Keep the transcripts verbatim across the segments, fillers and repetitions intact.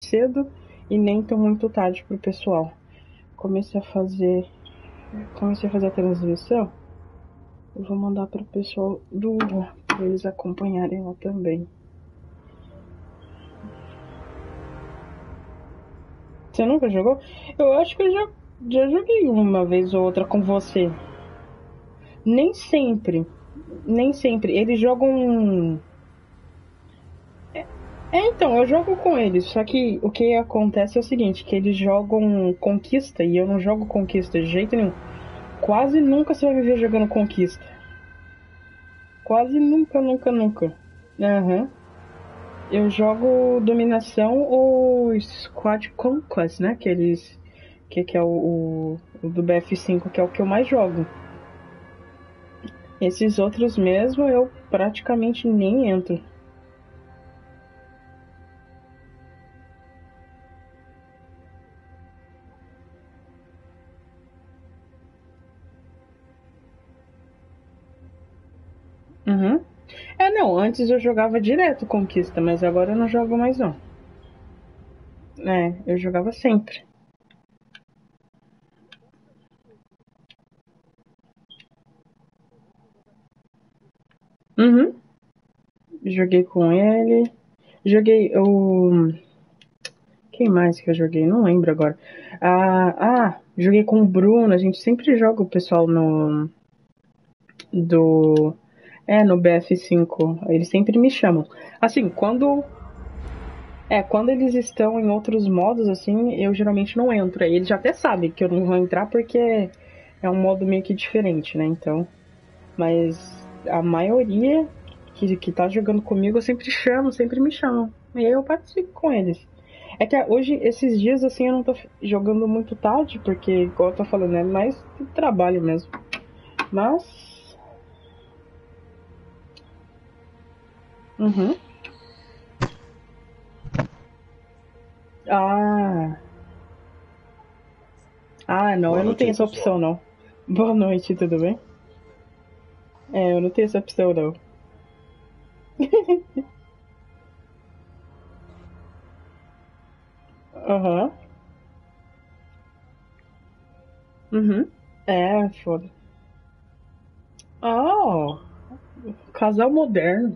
cedo e nem tão muito tarde pro pessoal. Comecei a fazer. Comecei a fazer a transmissão. Eu vou mandar pro pessoal do pra eles acompanharem lá também. Você nunca jogou? Eu acho que eu já, já joguei uma vez ou outra com você. Nem sempre. Nem sempre. Eles jogam. É, então, eu jogo com eles, só que o que acontece é o seguinte, que eles jogam conquista e eu não jogo conquista de jeito nenhum. Quase nunca você vai me ver jogando conquista. Quase nunca, nunca, nunca. Aham. Uhum. Eu jogo dominação ou squad conquest, né? Que eles... Que, que é o, o, o do B F cinco, que é o que eu mais jogo. Esses outros mesmo eu praticamente nem entro. Uhum. É, não, antes eu jogava direto Conquista, mas agora eu não jogo mais não. É, eu jogava sempre. Uhum. Joguei com ele. Joguei o... Quem mais que eu joguei? Não lembro agora. Ah, ah, joguei com o Bruno. A gente sempre joga o pessoal no... Do... É, no B F cinco. Eles sempre me chamam. Assim, quando... É, quando eles estão em outros modos, assim, eu geralmente não entro. Aí eles já até sabem que eu não vou entrar porque é um modo meio que diferente, né? Então... Mas a maioria que, que tá jogando comigo eu sempre chamo, sempre me chamam. E aí eu participo com eles. É que hoje, esses dias, assim, eu não tô jogando muito tarde, porque, igual eu tô falando, é mais trabalho mesmo. Mas... Uhum. Ah... Ah, não, Boa eu não noite tenho aí, essa pessoal. opção, não. Boa noite, tudo bem? É, eu não tenho essa opção, não. Aham. Uhum. É, foda. Oh, casal moderno.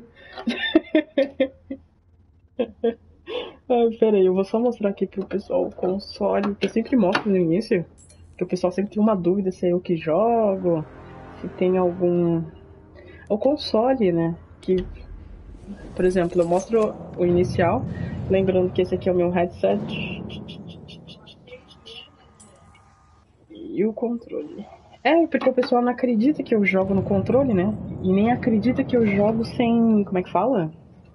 Ah, pera aí, eu vou só mostrar aqui pro pessoal o console, que eu sempre mostro no início, que o pessoal sempre tem uma dúvida se é eu que jogo, se tem algum... O console, né, que, por exemplo, eu mostro o inicial, lembrando que esse aqui é o meu headset, e o controle. É, porque o pessoal não acredita que eu jogo no controle, né, e nem acredita que eu jogo sem... como é que fala?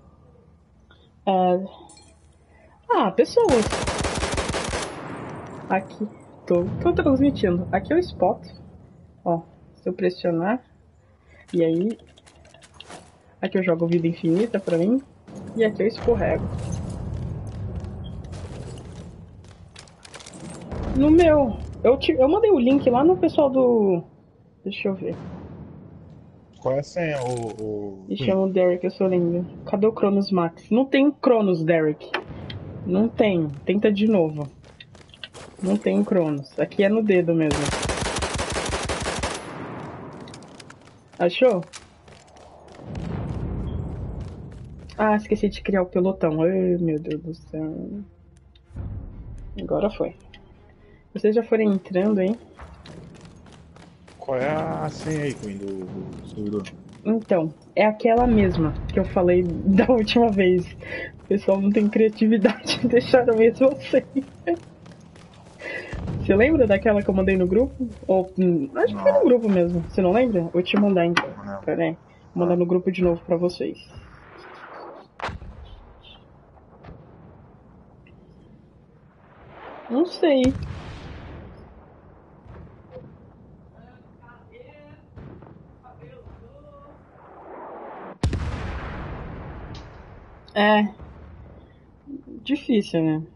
É... Ah, pessoas. Aqui, tô, tô transmitindo. Aqui é o spot. Ó, se eu pressionar, e aí, aqui eu jogo vida infinita pra mim, e aqui eu escorrego. No meu, eu, te, eu mandei o link lá no pessoal do... Deixa eu ver. Qual é a senha, o, o Me Queen? chama o Derek, eu sou linda. Cadê o Cronos Max? Não tem Cronos, Derek. Não tem. Tenta de novo. Não tem Cronos. Aqui é no dedo mesmo. Achou? Ah, esqueci de criar o pelotão. Ai, meu Deus do céu. Agora foi. Vocês já forem entrando, hein? Qual é a senha aí, Queen, do, do servidor? Então, é aquela mesma que eu falei da última vez. O pessoal não tem criatividade, deixaram mesmo assim. Você lembra daquela que eu mandei no grupo? Ou, hum, acho que foi no Não, grupo mesmo. Você não lembra? Vou te mandar então. não lembro. Pera aí. Vou mandar Ah, no grupo de novo pra vocês. Não sei. É. Difícil, né?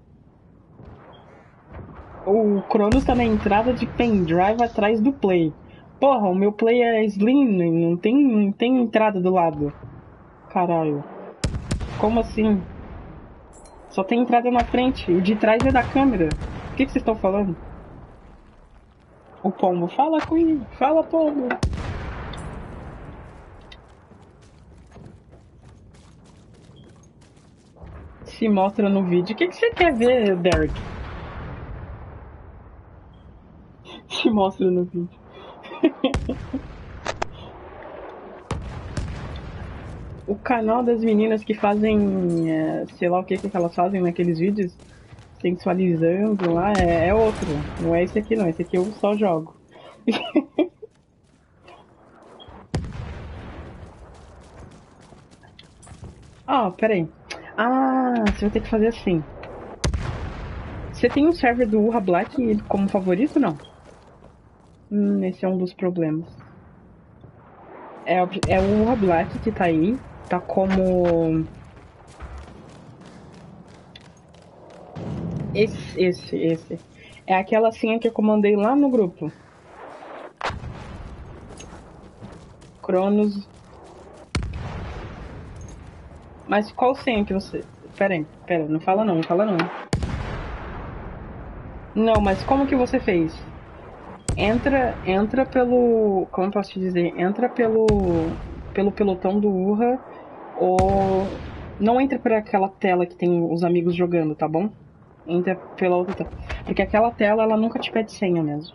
O Cronos tá na entrada de pendrive atrás do Play. Porra, o meu Play é Slim, não tem, não tem entrada do lado. Caralho. Como assim? Só tem entrada na frente. O de trás é da câmera. O que, que vocês estão falando? O pombo. Fala, Queen. Fala, pombo. Se mostra no vídeo. O que, que você quer ver, Derek? Se mostra no vídeo. O canal das meninas que fazem, é, sei lá o que que elas fazem naqueles vídeos, sensualizando lá, é, é outro. Não é esse aqui não, esse aqui eu só jogo. Ah, peraí. Ah, você vai ter que fazer assim. Você tem um server do Urra Black como favorito, não? Hum, esse é um dos problemas. É, é o Urra Black que tá aí. Tá como... Esse, esse, esse. É aquela senha que eu comandei lá no grupo. Cronos. Mas qual senha que você... Pera aí, pera, não fala não, não fala não. Não, mas como que você fez? Entra, entra pelo... Como eu posso te dizer? Entra pelo... Pelo pelotão do Urra. Ou... Não entra por aquela tela que tem os amigos jogando, tá bom? Entra pela outra tela. Porque aquela tela, ela nunca te pede senha mesmo.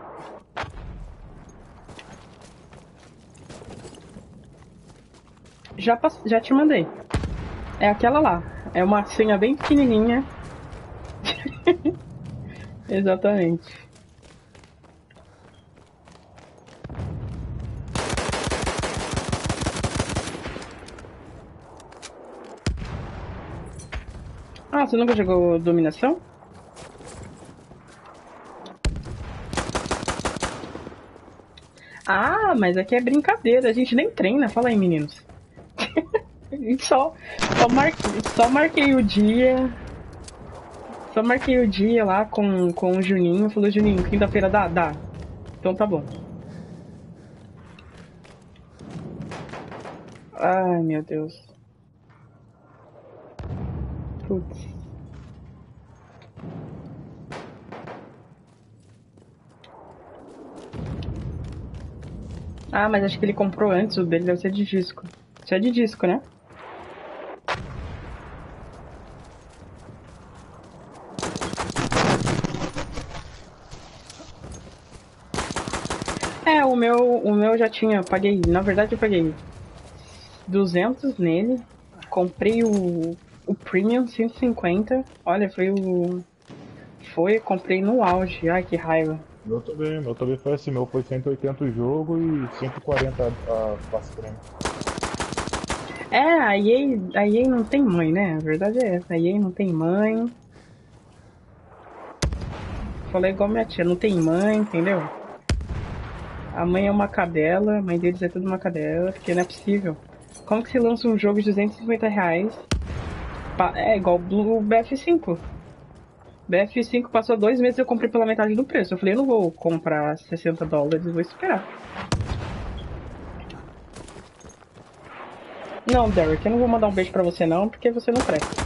Já, pass... Já te mandei. É aquela lá. É uma senha bem pequenininha. Exatamente. Ah, você nunca jogou Dominação? Ah, mas aqui é brincadeira. A gente nem treina. Fala aí, meninos. A gente só, só, marquei, só marquei o dia. Só marquei o dia lá com, com o Juninho. Falou, Juninho, quinta-feira dá? Dá. Então tá bom. Ai, meu Deus. Putz. Ah, mas acho que ele comprou antes. O dele deve ser de disco. Isso é de disco, né? É, o meu, o meu já tinha, eu paguei, na verdade eu paguei duzentos nele, comprei o, o Premium cento e cinquenta, olha, foi o, foi, comprei no auge, ai que raiva. Meu também, meu também foi assim, meu foi cento e oitenta o jogo e cento e quarenta a, a passe prêmio. É, a E A, a E A não tem mãe, né, a verdade é essa, a E A não tem mãe. Falei igual minha tia, não tem mãe, entendeu? A mãe é uma cadela, a mãe deles é tudo uma cadela, porque não é possível. Como que se lança um jogo de duzentos e cinquenta reais? É igual o B F cinco. B F cinco passou dois meses e eu comprei pela metade do preço. Eu falei, eu não vou comprar sessenta dólares, vou esperar. Não, Derek, eu não vou mandar um beijo pra você não, porque você não presta.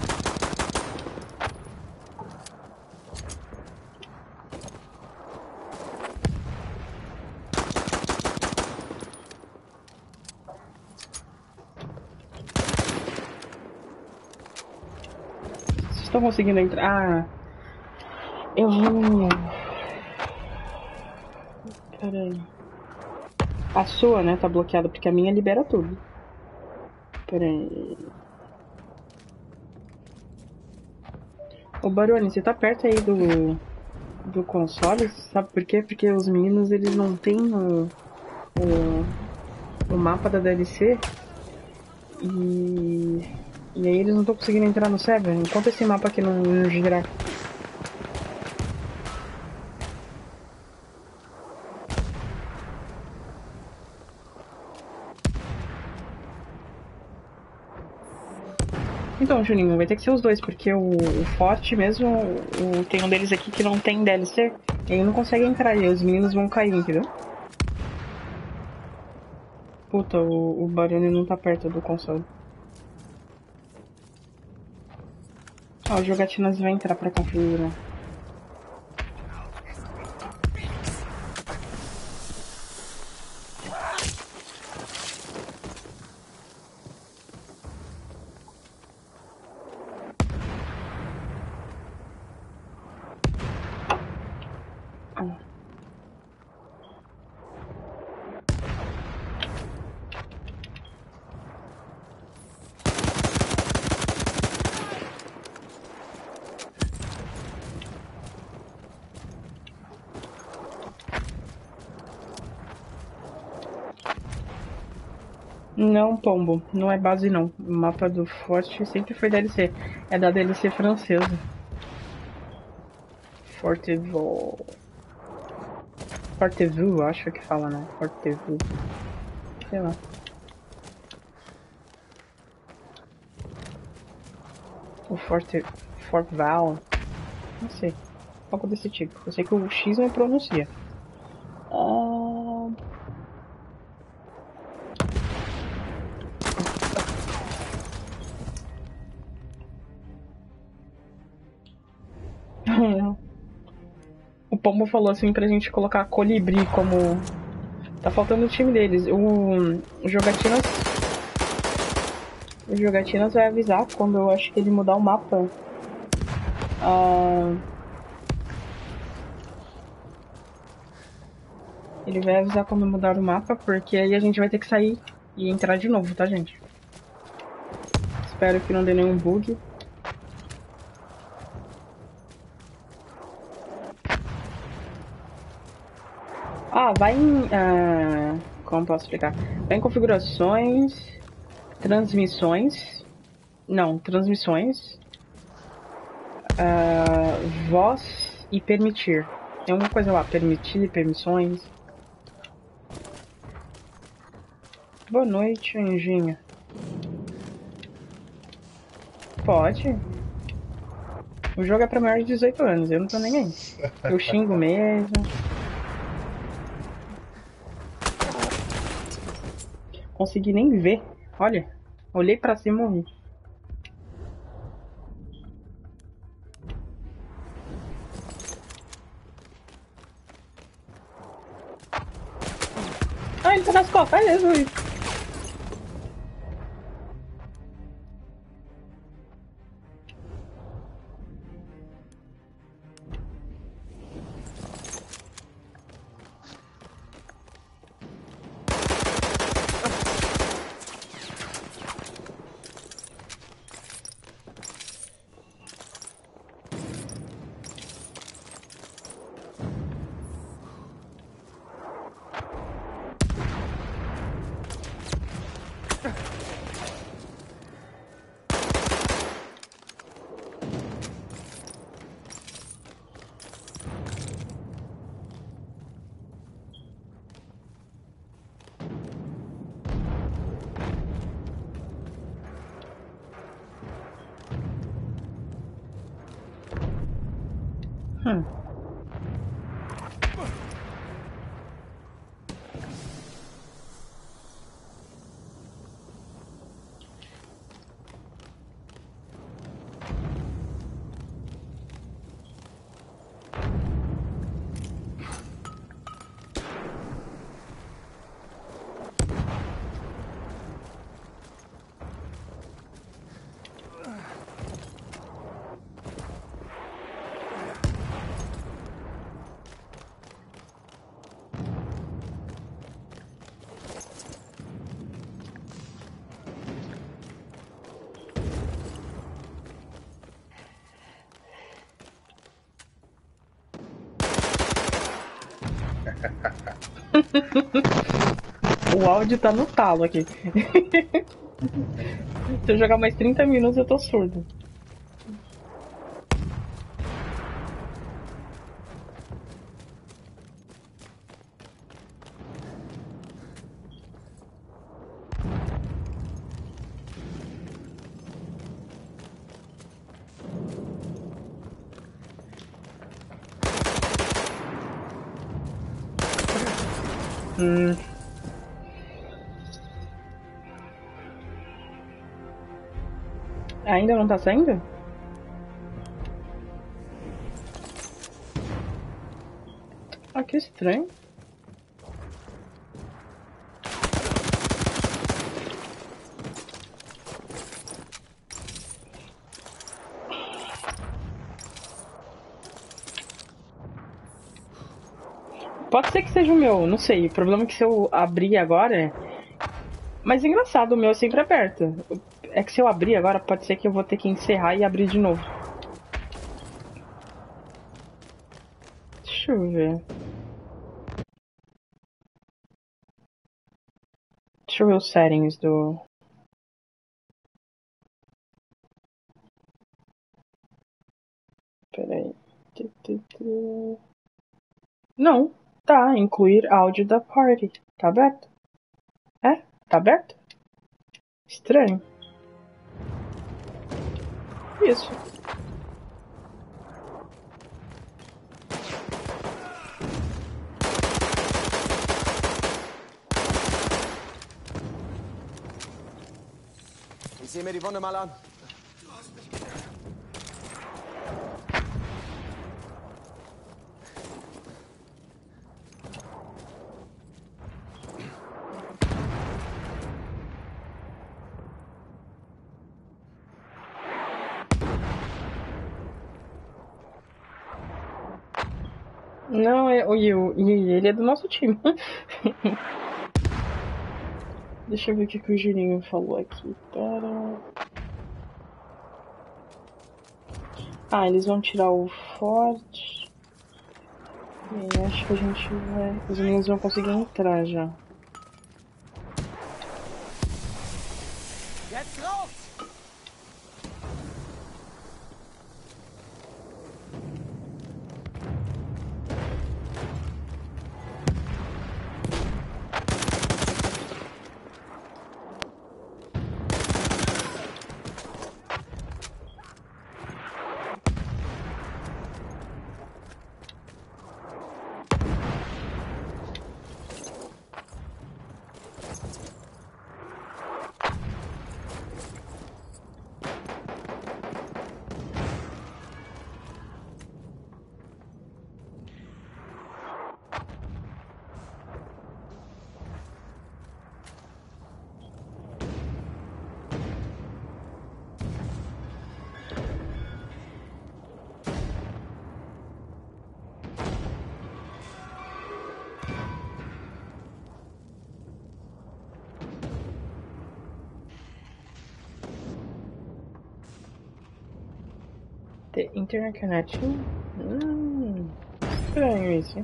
Vocês estão conseguindo entrar? Ah, eu vou... Peraí. A sua, né, tá bloqueada, porque a minha libera tudo. Peraí. Ô, Baroni, você tá perto aí do... do console? Sabe por quê? Porque os meninos, eles não têm o... o, o mapa da D L C. E... E aí eles não estão conseguindo entrar no server. Enquanto esse mapa aqui não, não girar. Então, Juninho, vai ter que ser os dois, porque o, o Forte mesmo, o, tem um deles aqui que não tem D L C, e aí não consegue entrar, e aí os meninos vão cair, entendeu? Puta, o, o Barone não tá perto do console. Ó, o Jogatinas vai entrar pra configurar. Não, Pombo, não é base não. O mapa do Forte sempre foi D L C. É da D L C francesa. Fortevaux. Fortevaux, acho que fala, né? Fortevaux. Sei lá. O Forte... Fortval. Não sei. Algo desse tipo. Eu sei que o X não pronuncia. Ah... O Pombo falou assim pra gente colocar Colibri como... Tá faltando o time deles. O, o Jogatinas... O Jogatinas vai avisar quando eu acho que ele mudar o mapa. Ah... Ele vai avisar quando mudar o mapa, porque aí a gente vai ter que sair e entrar de novo, tá, gente? Espero que não dê nenhum bug. Ah, vai em... Ah, como posso explicar? Vai em configurações, transmissões... Não, transmissões... Ah, voz e permitir. Tem alguma coisa lá, permitir, permissões... Boa noite, anjinha. Pode. O jogo é pra maior de dezoito anos, eu não tô nem aí. Eu xingo mesmo. Consegui nem ver. Olha, olhei pra cima e morri. Ah, ele tá nas costas. Ai, Jesus. Hum. O áudio tá no talo aqui. Se eu jogar mais trinta minutos, eu tô surdo. Hum. Ainda não tá saindo? Ah, que estranho. Pode ser que seja o meu, não sei. O problema é que se eu abrir agora. Mas é engraçado, o meu é sempre aberto. É que se eu abrir agora, pode ser que eu vou ter que encerrar e abrir de novo. Deixa eu ver. Deixa eu ver os settings do. Peraí. Não, tá. Incluir áudio da party. Tá aberto? É? Tá aberto? Estranho. Isso. Ich sehe mir die Wunde mal an. Não, é o Yu. E ele é do nosso time. Deixa eu ver o que, que o Juninho falou aqui. Para... Ah, eles vão tirar o forte. E acho que a gente vai. Os meninos vão conseguir entrar já. Jetzt raus! The internet connection? Hum, estranho isso.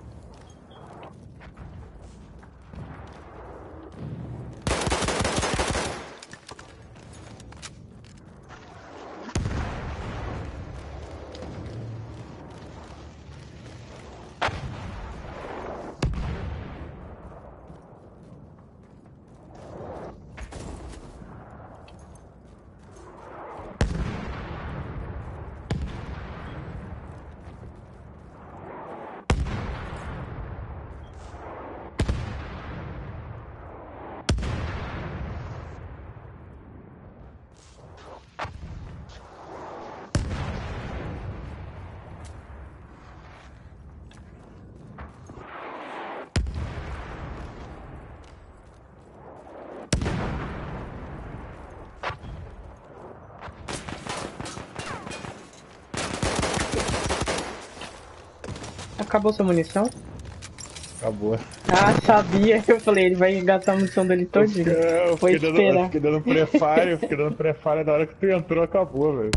Acabou sua munição? Acabou. Ah, sabia. Eu falei, ele vai gastar a munição dele Eu todinho. fiquei, eu Vou fiquei dando, eu esperar. fiquei dando pré-fire, eu fiquei dando pré-fire na hora que tu entrou, acabou, velho.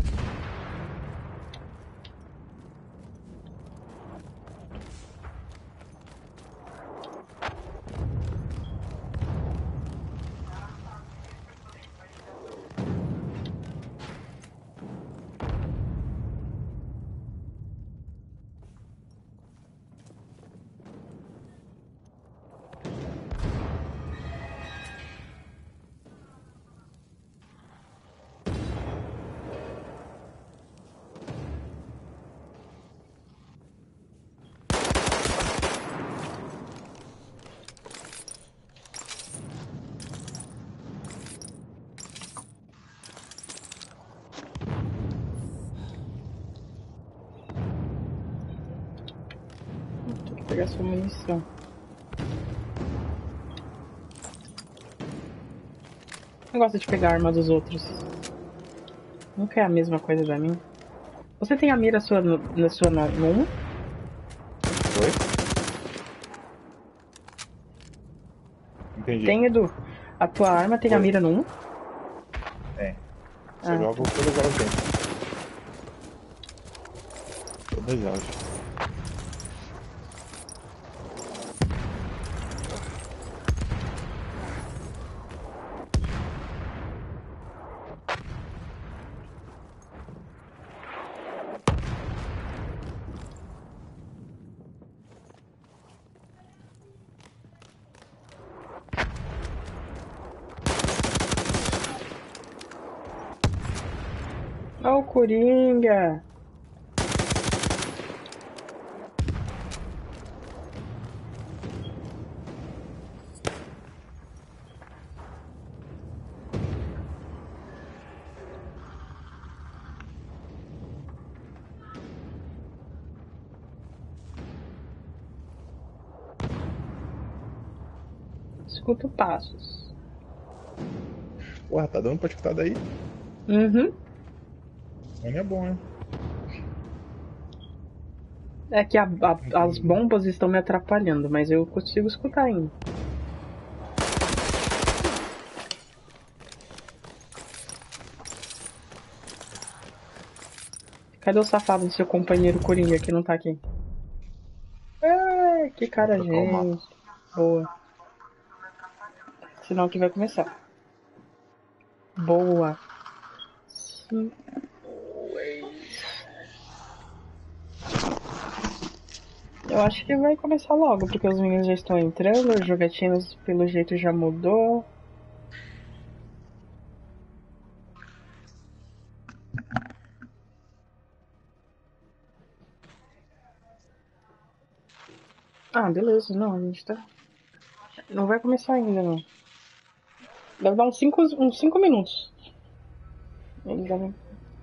pegar sua munição. Não gosto de pegar a arma dos outros. Nunca é a mesma coisa da minha. Você tem a mira sua no, na sua no um? Oi? Entendi. Tem, Edu. A tua arma tem Oi. a mira no um? Tem. Só Ah, jogo todas elas dentro. Todas elas. ó o Coringa! Escuto passos. Porra, tá dando pra escutar daí? Uhum. Não é bom, hein? É que a, a, as bombas estão me atrapalhando, mas eu consigo escutar ainda. Cadê o safado do seu companheiro Coringa que não tá aqui? Ah, que cara, Vou trocar o mapa. gente. Boa. Sinal que vai começar. Boa. Sim. Eu acho que vai começar logo, porque os meninos já estão entrando, as jogatinas pelo jeito já mudou. Ah, beleza, não, a gente tá. Não vai começar ainda, não. Deve dar uns cinco uns cinco minutos. Eles devem.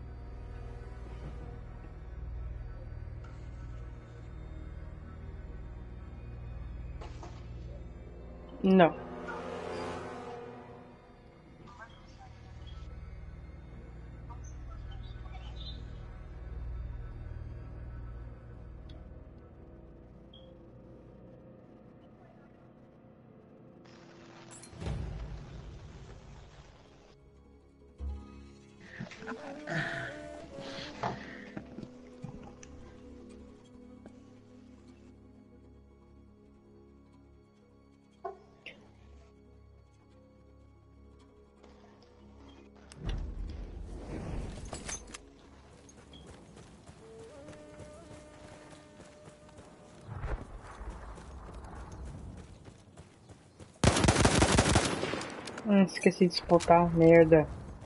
Não. Hum, esqueci de spotar, merda.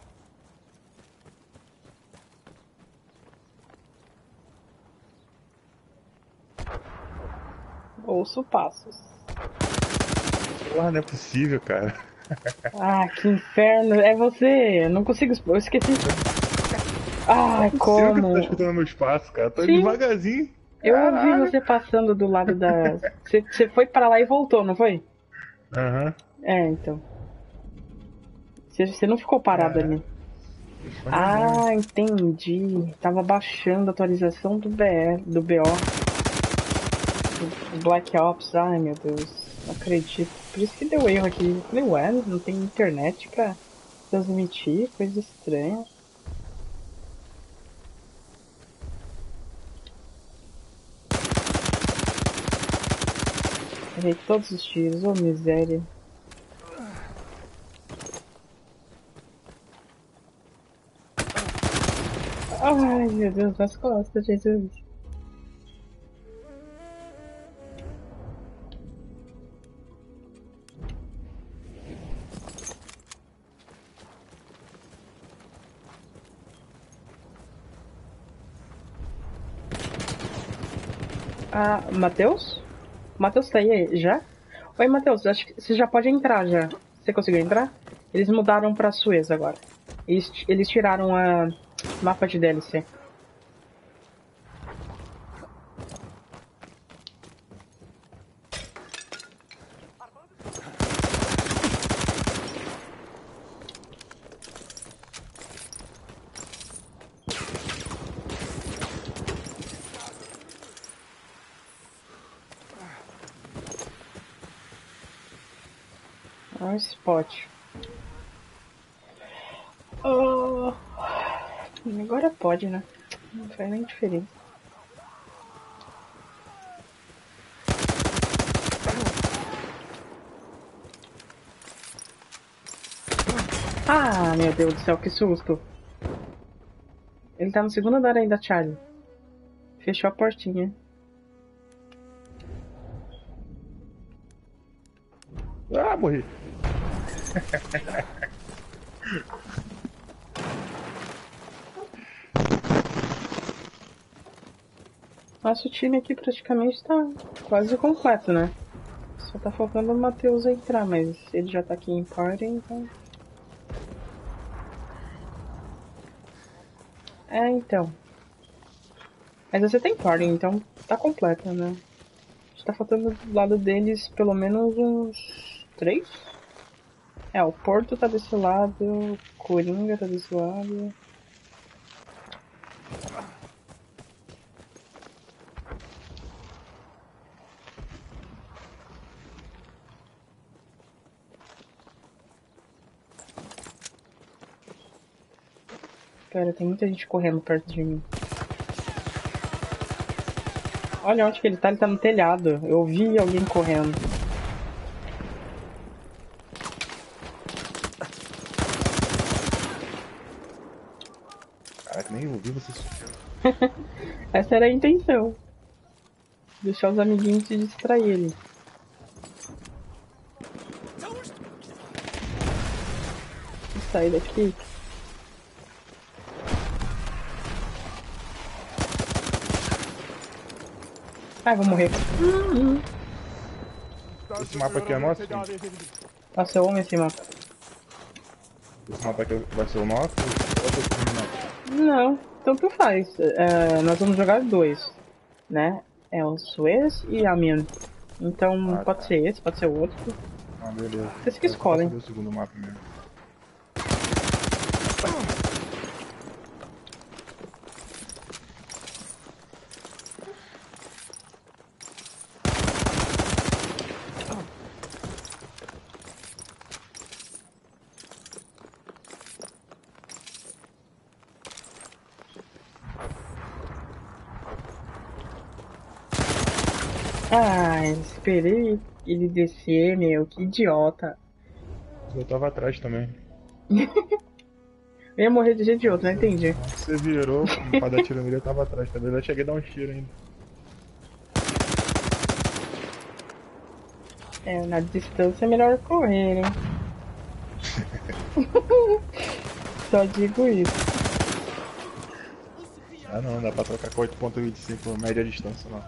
Ouço passos. Porra, não é possível, cara. Ah, que inferno. É você. Eu não consigo. Eu esqueci. Não é Ai, possível que tu tá como? escutando meu espaço, cara. Tô Sim, devagarzinho. eu ouvi Caralho. você passando do lado da. Você, você foi pra lá e voltou, não foi? Aham. É, então. Você, você não ficou parado Caralho. ali. O fone é bom, hein? Ah, entendi. Tava baixando a atualização do B R, do B O, do Black Ops. Ai, meu Deus. Não acredito. Por isso que deu erro aqui. Eu falei, ué, não tem internet pra transmitir? Coisa estranha. Errei todos os tiros, ô miséria. Ai, meu Deus, nas costas, Jesus. Ah, Matheus? Matheus tá aí já? Oi, Matheus, acho que você já pode entrar já. Você conseguiu entrar? Eles mudaram pra Suez agora. Eles, eles tiraram a mapa de D L C. um spot. Oh, agora pode, né? Não faz nem diferença. Ah, meu Deus do céu, que susto. Ele tá no segundo andar ainda, Charlie. Fechou a portinha. Ah, morri. Nosso time aqui praticamente tá quase completo, né? Só tá faltando o Matheus entrar, mas ele já tá aqui em party, então... É, então. Mas você tem party, então tá completo, né? Tá faltando do lado deles pelo menos uns três? É, o Porto tá desse lado, o Coringa tá desse lado. Cara, tem muita gente correndo perto de mim. Olha onde que ele tá, ele tá no telhado. Eu ouvi alguém correndo. Caraca, nem ouvi você subiu. Essa era a intenção. Deixar os amiguinhos se distraírem. Vou sair daqui. Ai, vou morrer. Esse mapa aqui é nosso? Sim. Nossa, eu amo esse mapa. Esse mapa aqui vai ser o nosso? Ou vai ser o nosso? Não, tanto faz. É, nós vamos jogar dois, né? É o Suez e Amiens. Então Ah, pode tá. ser esse, pode ser o outro. Ah, beleza. Vocês que É só pra escolhem. saber o segundo mapa mesmo. Ah, esperei ele descer, meu, que idiota. Eu tava atrás também. Eu ia morrer de jeito de outro, não entendi. Você virou pra dar tiro nele, eu tava atrás também. Eu cheguei a dar um tiro ainda. É, na distância é melhor correr, hein? Só digo isso. Ah não, dá pra trocar com oito ponto vinte e cinco média distância não.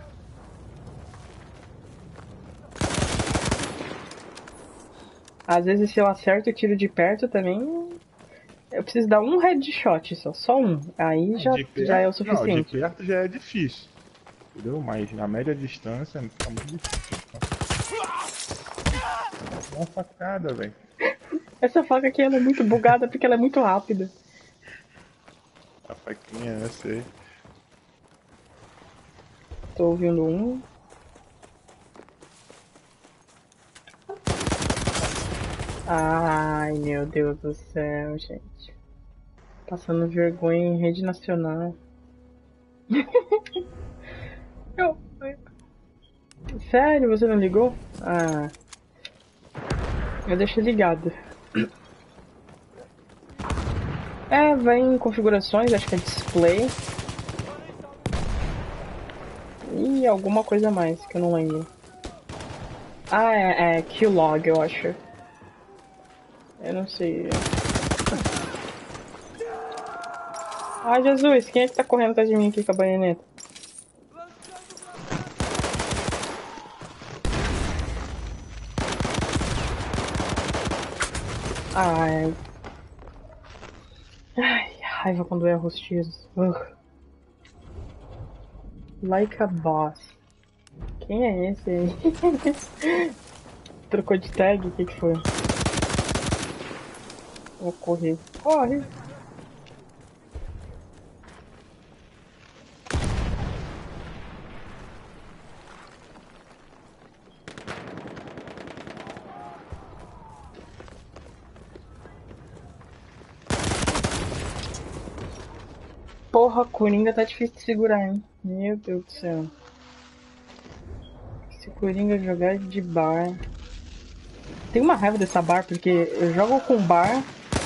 Às vezes se eu acerto o tiro de perto também, eu preciso dar um headshot só, só um. Aí já, De já é o perto, não, de suficiente. perto já é difícil. Entendeu? Mas na média distância tá muito difícil. Dá uma facada, velho. Essa faca aqui ela é muito bugada porque ela é muito rápida. A faquinha, eu sei. Tô ouvindo um. Ai, meu Deus do céu, gente. Passando vergonha em rede nacional. Eu... Sério, você não ligou? Ah, eu deixei ligado. É, vai em configurações, acho que é display. E alguma coisa mais que eu não lembro. Ah, é, é Q-Log, eu acho. Eu não sei. Ah, Jesus, quem é que tá correndo atrás de mim aqui com a baioneta? Ai. Ai, raiva quando erro os tiros. Ugh. Like a boss. Quem é esse aí? Trocou de tag? O que, que foi? Vou correr. Corre! Porra, Coringa tá difícil de segurar, hein? Meu Deus do céu. Se Coringa jogar de bar. Tem uma raiva dessa bar, porque eu jogo com bar,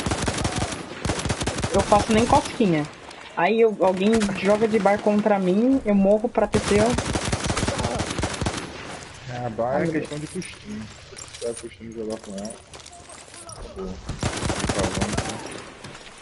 eu faço nem cosquinha. Aí eu, alguém joga de bar contra mim, eu morro pra pessoa. A bar Ah, é meu Deus. questão de costume. Se tiver costume de jogar com ela, acabou. Fica longe, né?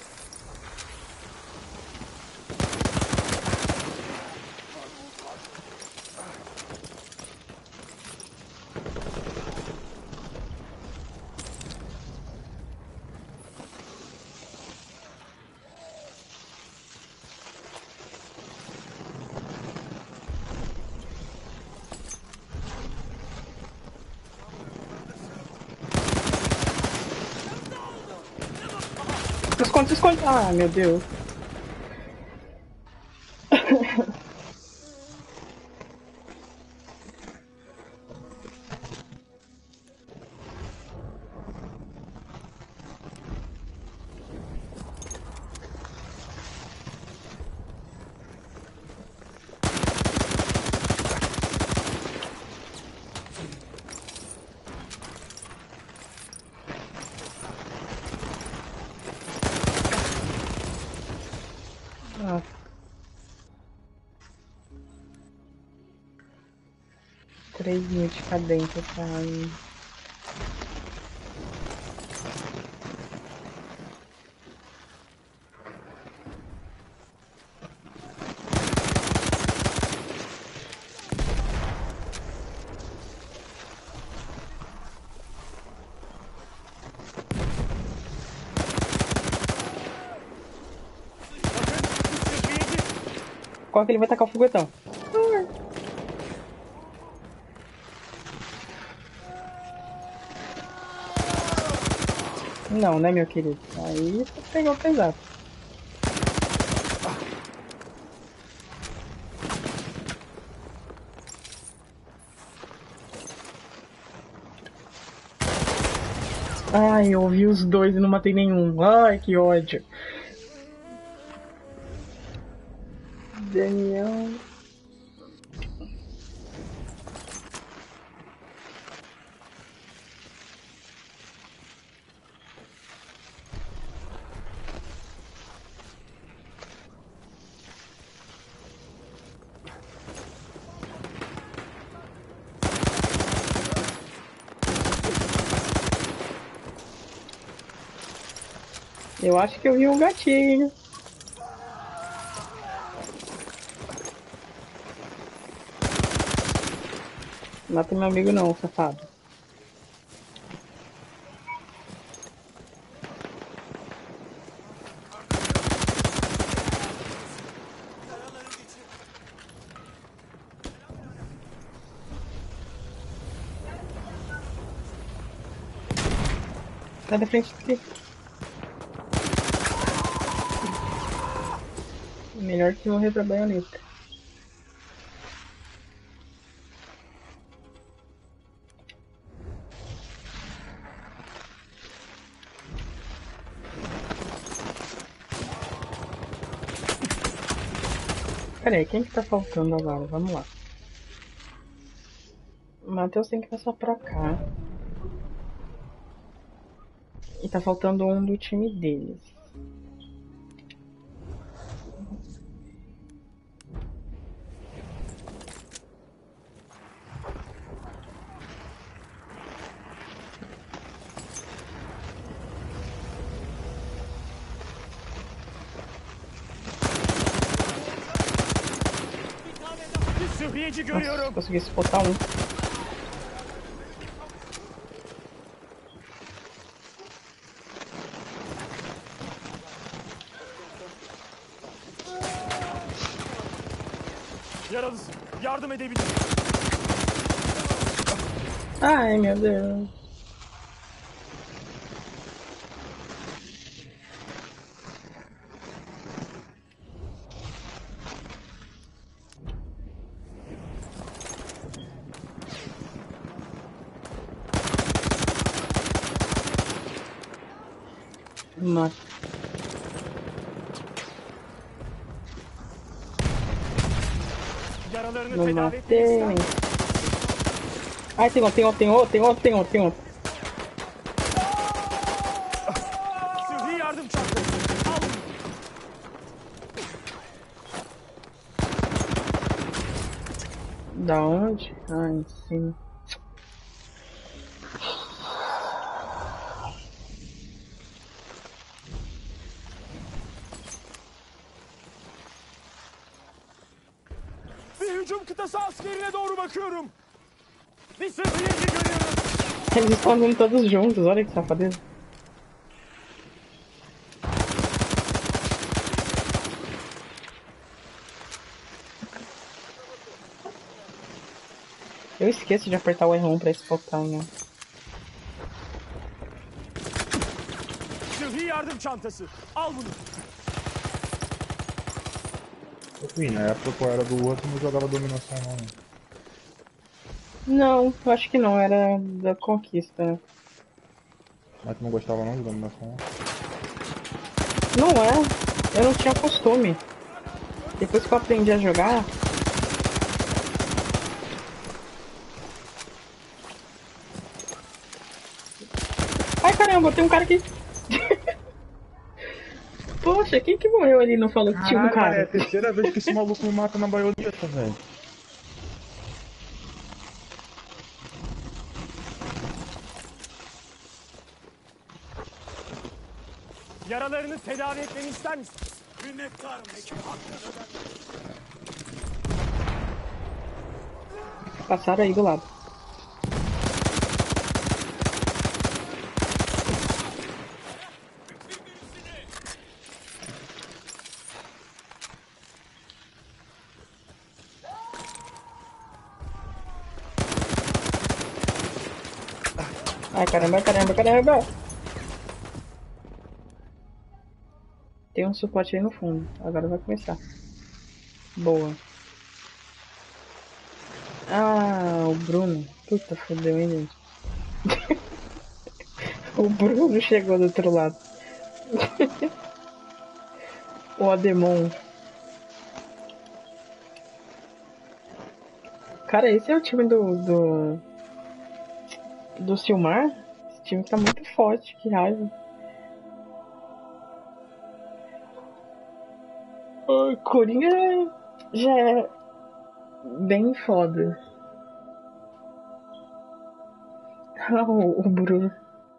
Se esconde, se esconde. Ah, meu Deus. Ah. Três mil de cadência, sabe? Qual que ele vai tacar o foguetão? Não, né, meu querido? Aí você pegou pesado. Ai, eu ouvi os dois e não matei nenhum. Ai, que ódio. Daniel. Eu acho que eu vi um gatinho. Mata meu amigo não, safado. Sai da frente daqui. Melhor que morrer pra baioneta. Pera aí, quem que tá faltando agora? Vamos lá. O Matheus tem que passar pra cá. E tá faltando um do time deles. Nossa, consegui spotar um. Yaralısı, yardım edebilir. Ai, meu Deus. Nossa. Yaralarını Não tedavi etmek matei. ister misin? Ai, tem outro, tem outro, tem outro, tem outro, tem outro, tem outro. Sıhhi yardım çantası. Al bunu. Da onde? Ah, em cima. Bir hücum kıtası askerine doğru bakıyorum. Bir sıhhiye görüyorum. Eles estão vindo todos juntos, olha que safadeza. Eu esqueço de apertar o R um pra espotar, né? Sıhhi yardım çantası. Al bunu. Enfim, na época que eu era do outro, não jogava dominação não, né? Não, eu acho que não, era da conquista, né? Mas tu não gostava não de dominação? Não é, eu não tinha costume. Depois que eu aprendi a jogar. Ai caramba, tem um cara aqui. Poxa, quem que morreu ali e não falou que tinha um Caralho, mano, é a cara? terceira vez que esse maluco me mata na baioneta, velho. Yaralarını tedavi etmemi ister misin? Minnettarım. Passaram aí do lado. Ai caramba, caramba, caramba! Tem um suporte aí no fundo. Agora vai começar. Boa. Ah, o Bruno. Puta, fodeu, hein, gente? O Bruno chegou do outro lado. O Ademon. Cara, esse é o time do... Do, do Silmar? Esse time tá muito forte, que raiva. O Coringa já é bem foda. Ah, o, o Bruno.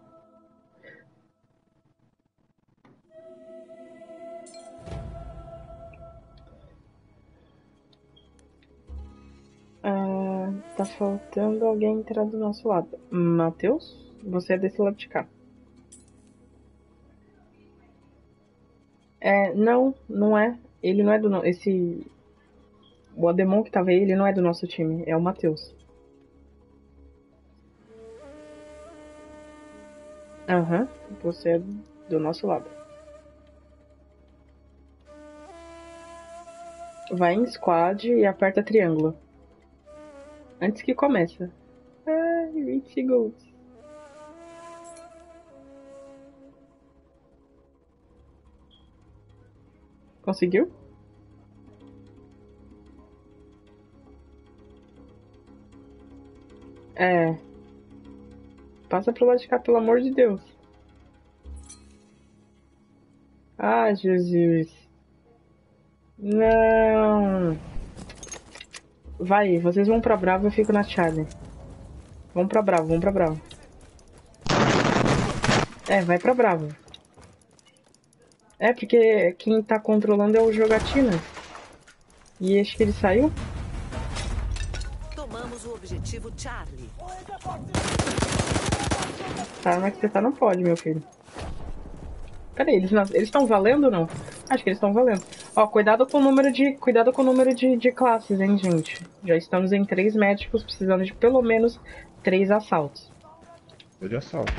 Ah, tá faltando alguém entrar do nosso lado. Matheus, você é desse lado de cá. É, não, não é. Ele não é do nosso. Esse. O Ademon que tava aí, ele não é do nosso time, é o Matheus. Aham, você é do nosso lado. Vai em squad e aperta triângulo. Antes que comece. Ai, vinte segundos. Conseguiu? É. Passa pro lado de cá, pelo amor de Deus. Ah, Jesus. Não. Vai, vocês vão pra Bravo e eu fico na Charlie. Vamos pra Bravo, vamos pra Bravo. É, vai pra Bravo. É, porque quem tá controlando é o Jogatina. E acho que ele saiu? Tomamos o objetivo Charlie. Tá, mas que você tá não pode, meu filho. Peraí, eles eles estão valendo ou não? Acho que eles estão valendo. Ó, cuidado com o número de cuidado com o número de, de classes, hein, gente. Já estamos em três médicos, precisando de pelo menos três assaltos. Tô de assalto.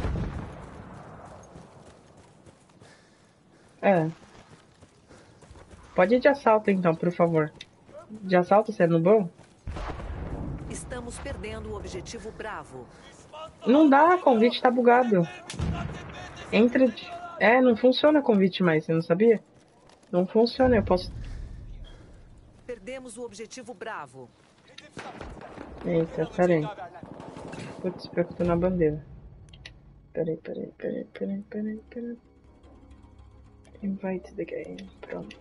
É. Pode ir de assalto então, por favor. De assalto, você é no bom? Estamos perdendo o objetivo Bravo. Não dá, convite tá bugado. Entra de... É, não funciona convite mais, você não sabia? Não funciona, eu posso... Perdemos o objetivo Bravo. Eita, peraí. Putz, pior que eu tô na bandeira. Peraí, peraí, peraí, peraí, peraí, peraí. Invite the game. Pronto.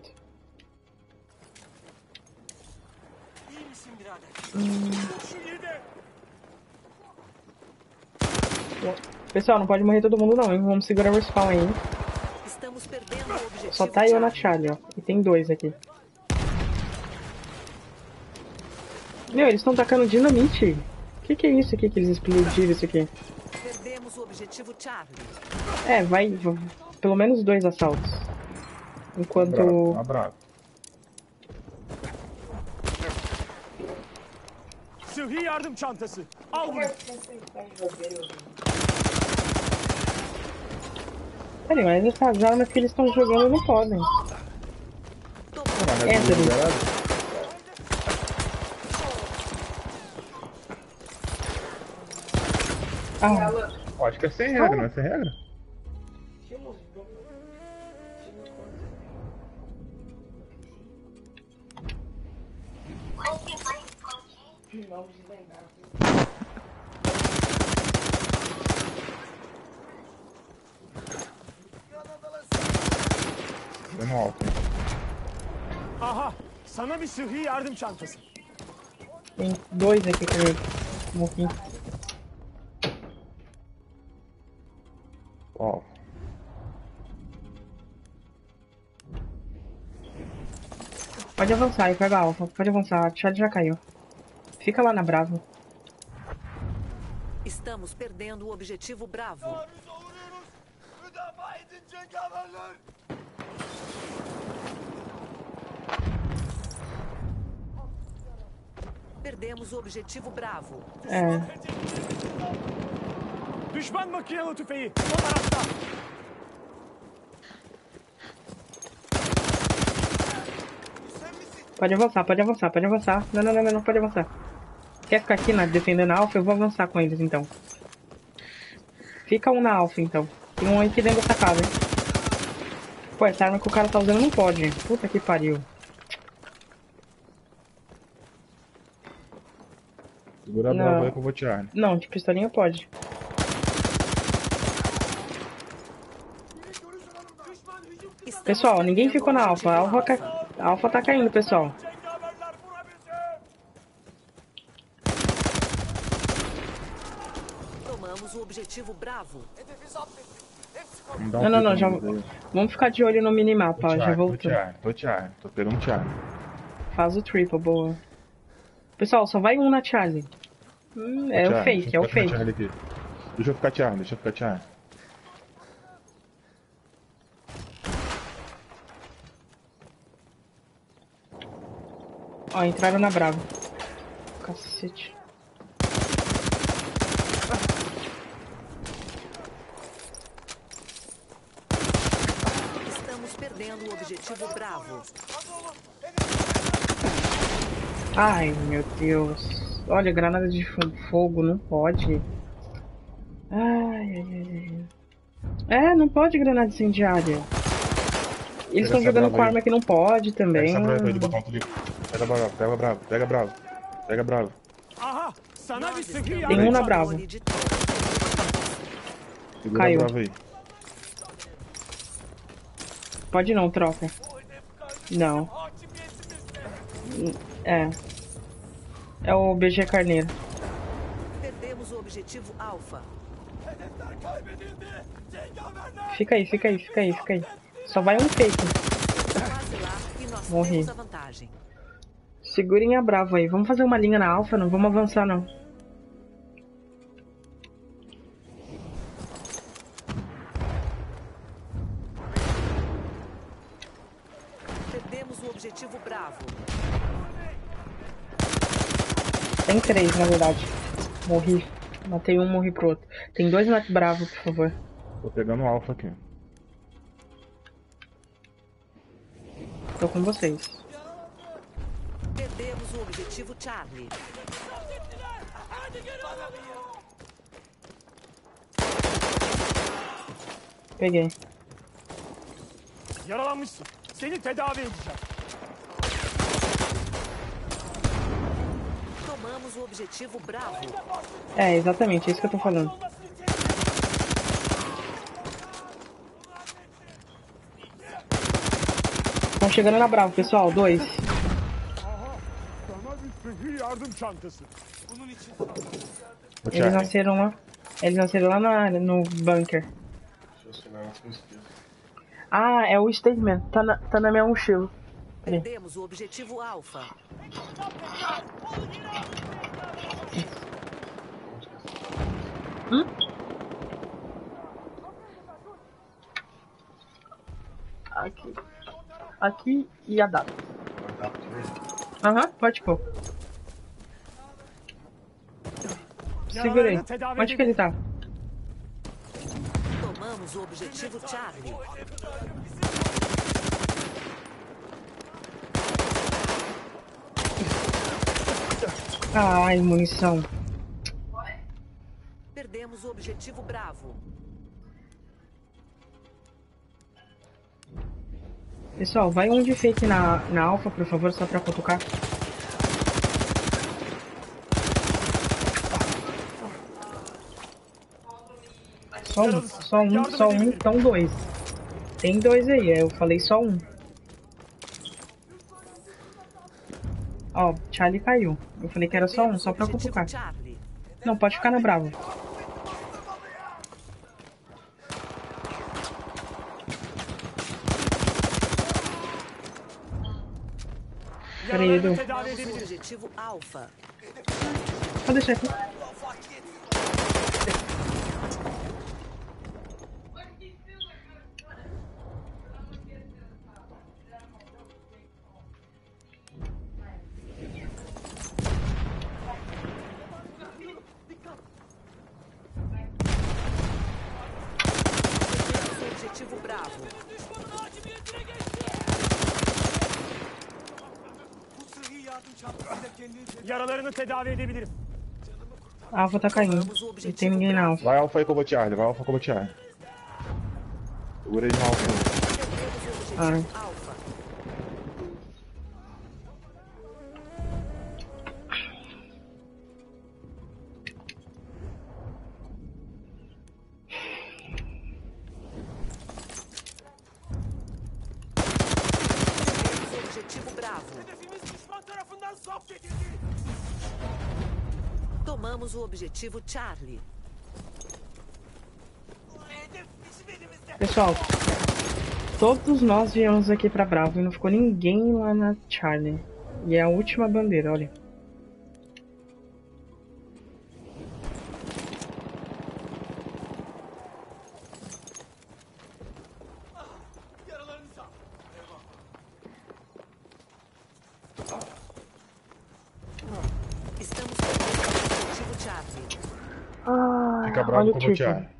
Hum. Pessoal, não pode morrer todo mundo não, hein? Vamos segurar o respawn aí, hein? Estamos perdendo o objetivo. Só tá eu na Charlie, ó. E tem dois aqui. Meu, eles estão tacando dinamite. O que, que é isso aqui que eles explodiram isso aqui? Perdemos o objetivo Charlie. É, vai, vai pelo menos dois assaltos. Enquanto... Bravo, tá bravo. Sıhhi yardım çantası. Al bunu. Peraí, mas essas armas que eles estão jogando não podem. Caralho, é Entra, tudo liberado? Ah, Ó, acho que é sem regra, não é sem regra? Dando alto. Aha, sana bir sıhhi yardım çantası. tem dois aqui comigo. Morri. Ó. Pode avançar e pega a alfa. Pode avançar. A Charlie já caiu. Fica lá na Bravo. Estamos perdendo o objetivo Bravo. Perdemos o objetivo Bravo. É. Düşman makinalı tüfeği. O tarafta. Pode avançar, pode avançar, pode avançar. Não, não, não, não, não pode avançar. Quer ficar aqui na, defendendo a alfa? Eu vou avançar com eles então. Fica um na alfa então. Tem um aqui dentro dessa casa, hein? Pô, essa arma que o cara tá usando não pode. Puta que pariu. Segura a Não. brava aí que eu vou tirar. Não, de pistolinha pode. Estamos Pessoal, ninguém perdendo ficou o na alfa. A objetivo alfa, ca... a alfa tá caindo, pessoal. Cengaverler vurabilsin. Tomamos o objetivo Bravo. Vamos dar um Não, não, não, pico já... neles aí. Vamos ficar de olho no minimapa, ó. Tô Já tirar, tô voltou. tirar, tô tirar. Tô pegando um tirar. Faz o triple, boa. Pessoal, só vai um na Charlie. Hum, é o fake, é o fake. Deixa eu ficar tirar, deixa eu ficar tirar. Ó, entraram na Bravo. Cacete. Estamos perdendo o objetivo Bravo. Ai, meu Deus. Olha, granada de fo- fogo, não pode. Ai, ai, ai, ai. É, não pode granada incendiária. Eles estão essa jogando brava com aí. arma que não pode Pega também. essa brava aí de botão tudo. Pega bravo, pega bravo, pega bravo. Pega bravo. Aha, sana bir sıhhi Tem yardım um na çantası. Bravo. Controle de toque. Segura Caiu. a brava aí. Pode não, troca. Não. É. É o B G Carneiro. Perdemos o objetivo Alfa. Fica aí, fica aí, fica aí, fica aí. Só vai um fake. Quase lá e nós Morri. temos a vantagem. Segurem a Bravo aí. Vamos fazer uma linha na Alfa, não vamos avançar não. Perdemos o objetivo Bravo. Tem três, na verdade. Morri. Matei um, morri pro outro. Tem dois na Bravo, por favor. Tô pegando o alfa aqui. Tô com vocês. Perdemos o objetivo Charlie. Peguei. Yaralanmışsın. Seni tedavi edeceğim. Perdemos o objetivo Bravo. É, exatamente, é isso que eu tô falando. Estão chegando na Bravo, pessoal. Dois. Sana bir sıhhi yardım çantası. O Eles Charlie. nasceram lá. Eles nasceram lá na, no bunker. Ah, é o Statement. Tá na, tá na minha mochila. Peraí. Perdemos o objetivo Alfa. Hum? Aqui. Aqui e a data. Aham, pode pôr. Segura aí. Onde que ele tá? Tomamos o objetivo Charlie. Ai, munição. Perdemos o objetivo Bravo. Pessoal, vai um de fake na, na Alpha, por favor, só pra cutucar. Só um, só um, só um, então dois. Tem dois aí, eu falei só um. Ó, Charlie caiu. Eu falei que era só um, só pra cutucar. Charlie. Não, pode ficar na Bravo. Peraí, Edu. Tomamos o objetivo Alfa. Vou deixar aqui. Perdemos o objetivo Bravo. Yaralarını tedavi edebilirim. A Alpha tá caindo. Não tem ninguém na Alpha. Vai Alpha aí que eu vou Charlie, vai Alpha que eu vou Charlie. Segura aí no Alpha. Perdemos o objetivo Ah. Alfa. Perdemos o objetivo Bravo. Hedefimiz düşman tarafından zapt edildi. Tomamos o objetivo Charlie. Hedef bizim elimizde. Pessoal, todos nós viemos aqui pra Bravo e não ficou ninguém lá na Charlie. E é a última bandeira, olha. Yaralarını sağ. Estamos perdendo o objetivo Charlie. Ah, Fica olha bravo o que eu vou título. Charlie.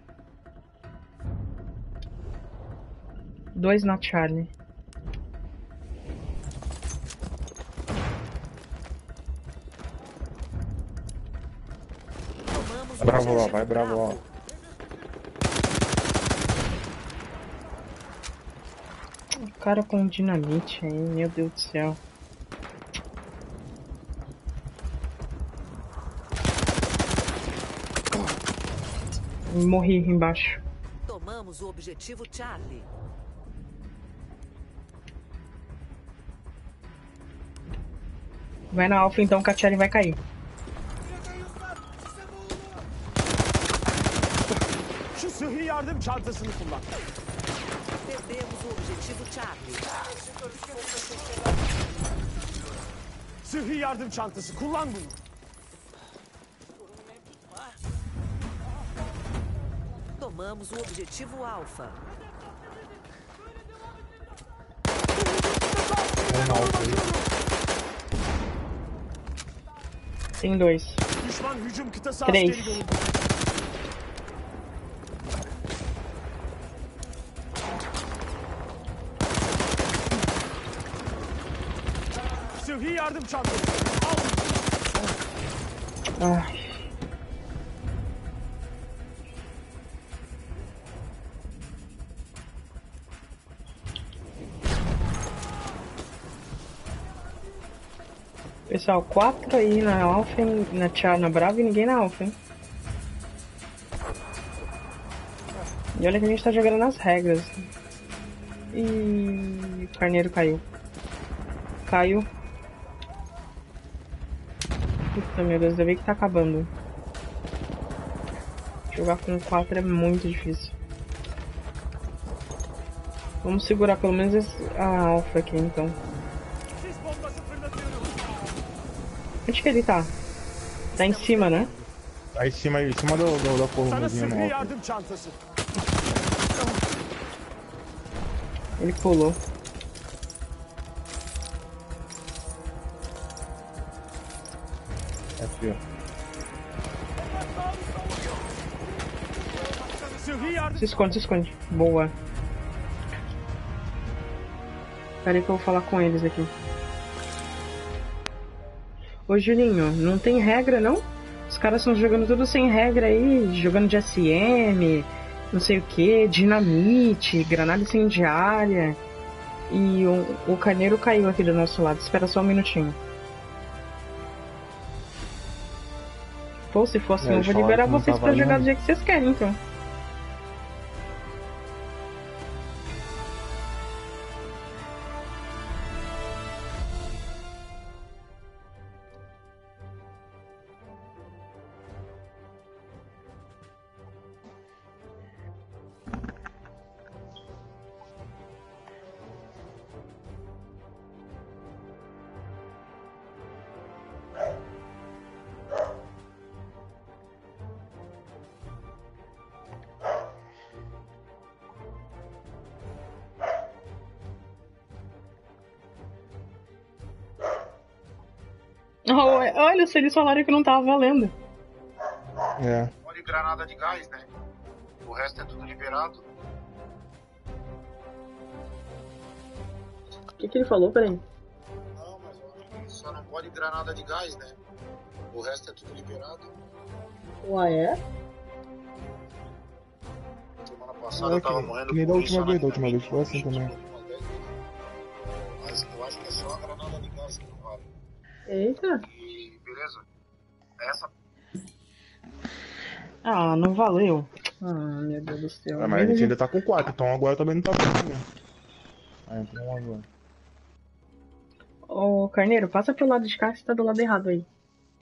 Dois na Charlie. Tomamos o Bravo lá, objetivo vai bravo lá. O cara com dinamite aí, meu Deus do céu. Morri embaixo. Tomamos o objetivo Charlie. Vai na Alpha então que a Charlie vai cair. Şu sıhhi yardım çantasını kullan. Perdemos o objetivo Charlie. Sıhhi yardım çantası kullan bunu. Tomamos o objetivo Alfa. Vamos na Alpha aí. Tem dois. Düşman hücum kıtası Três. askeri görüldü. Sıhhi yardım çantası. Al. Ai. Pessoal, quatro aí na Alpha, na Char, na Brava e ninguém na Alpha, hein? E olha que a gente tá jogando nas regras. E o carneiro caiu. Caiu. Puta, meu Deus, ainda bem que tá acabando. Jogar com quatro é muito difícil. Vamos segurar pelo menos esse, a Alpha aqui, então. Sis bombası fırlatıyorum. Onde que ele tá? Tá em cima, né? Aí em cima, em cima do, do, da Sana colunazinha no sıhhi alto. yardım çantası. Ele pulou. Aqui, ó. Sıhhi yardım. Se esconde, se esconde. Boa. Peraí que eu vou falar com eles aqui. Ô Julinho, não tem regra não? Os caras estão jogando tudo sem regra aí, jogando de S M, não sei o que, dinamite, granada incendiária. E o, o carneiro caiu aqui do nosso lado. Espera só um minutinho. Pô, se for assim, É, eu eles vou falaram liberar que não vocês tá pra jogar valendo. do jeito que vocês querem, então. Oh, olha, se eles falaram que não tava valendo. É. Pode granada de gás, né? O resto é tudo liberado. O que, que ele falou? Peraí. Não, mas ó, só não pode granada de gás, né? O resto é tudo liberado. Uai, é? Semana passada É, eu tava que- morrendo que nem da com última isso, vez, da né? última vez foi assim também. Mas eu acho que é só a granada de gás que não vale. Eita. E beleza? Essa Ah, não valeu. Ah, meu Deus do céu. Ah, mas a gente ainda tá com quatro, então agora também não tá com né? Aí então um agora. Ô, Carneiro, passa pro lado de cá, você tá do lado errado aí.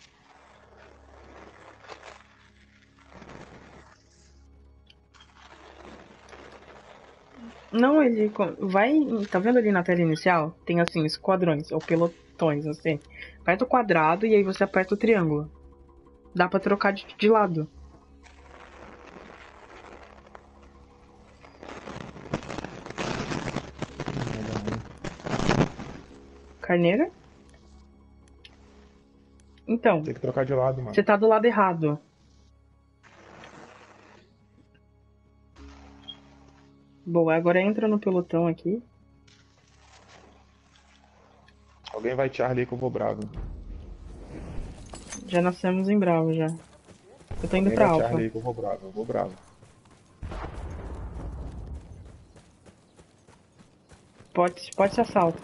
Não, ele co- vai. Tá vendo ali na tela inicial? Tem assim, esquadrões, ou pelotões, assim. Aperta o quadrado e aí você aperta o triângulo. Dá pra trocar de, de lado. Carneiro? Então, Tem que trocar de lado, mano. você tá do lado errado. Boa, agora entra no pelotão aqui. Alguém vai Charlie aí que eu vou bravo. Já nascemos em Bravo já. Eu tô indo Alguém pra vai Alpha. Charlie aí que eu vou bravo, eu vou bravo. Pode, pode ser assalto.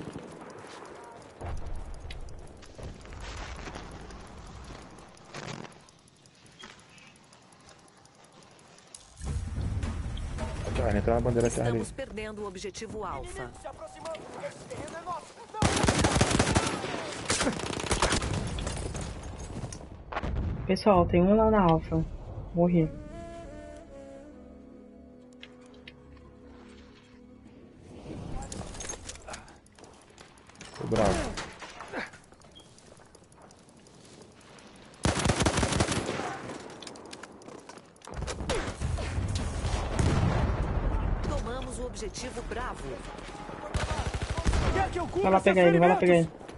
Charlie, entra na bandeira Charlie. Estamos perdendo o objetivo Alfa. Se aproximando. Esse terreno é nosso. Pessoal, tem um lá na Alpha. Morri. Tô bravo. Tomamos o objetivo Bravo. Quer que eu cubra Vai lá seus pegar ele, vai lá pegar ferimentos? ele.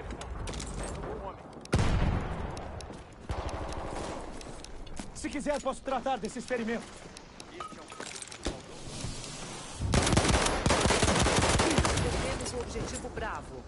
Se quiser, posso tratar desses ferimentos. Perdemos o objetivo Bravo.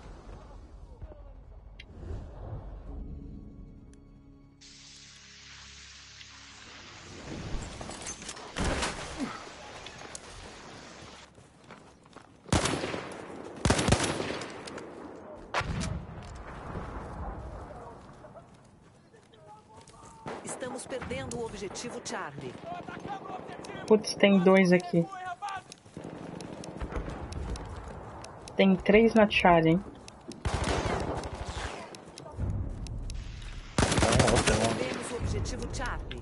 Estamos perdendo o objetivo Charlie. Putz, tem dois aqui. Tem três na Charlie, hein? Perdemos o objetivo Charlie.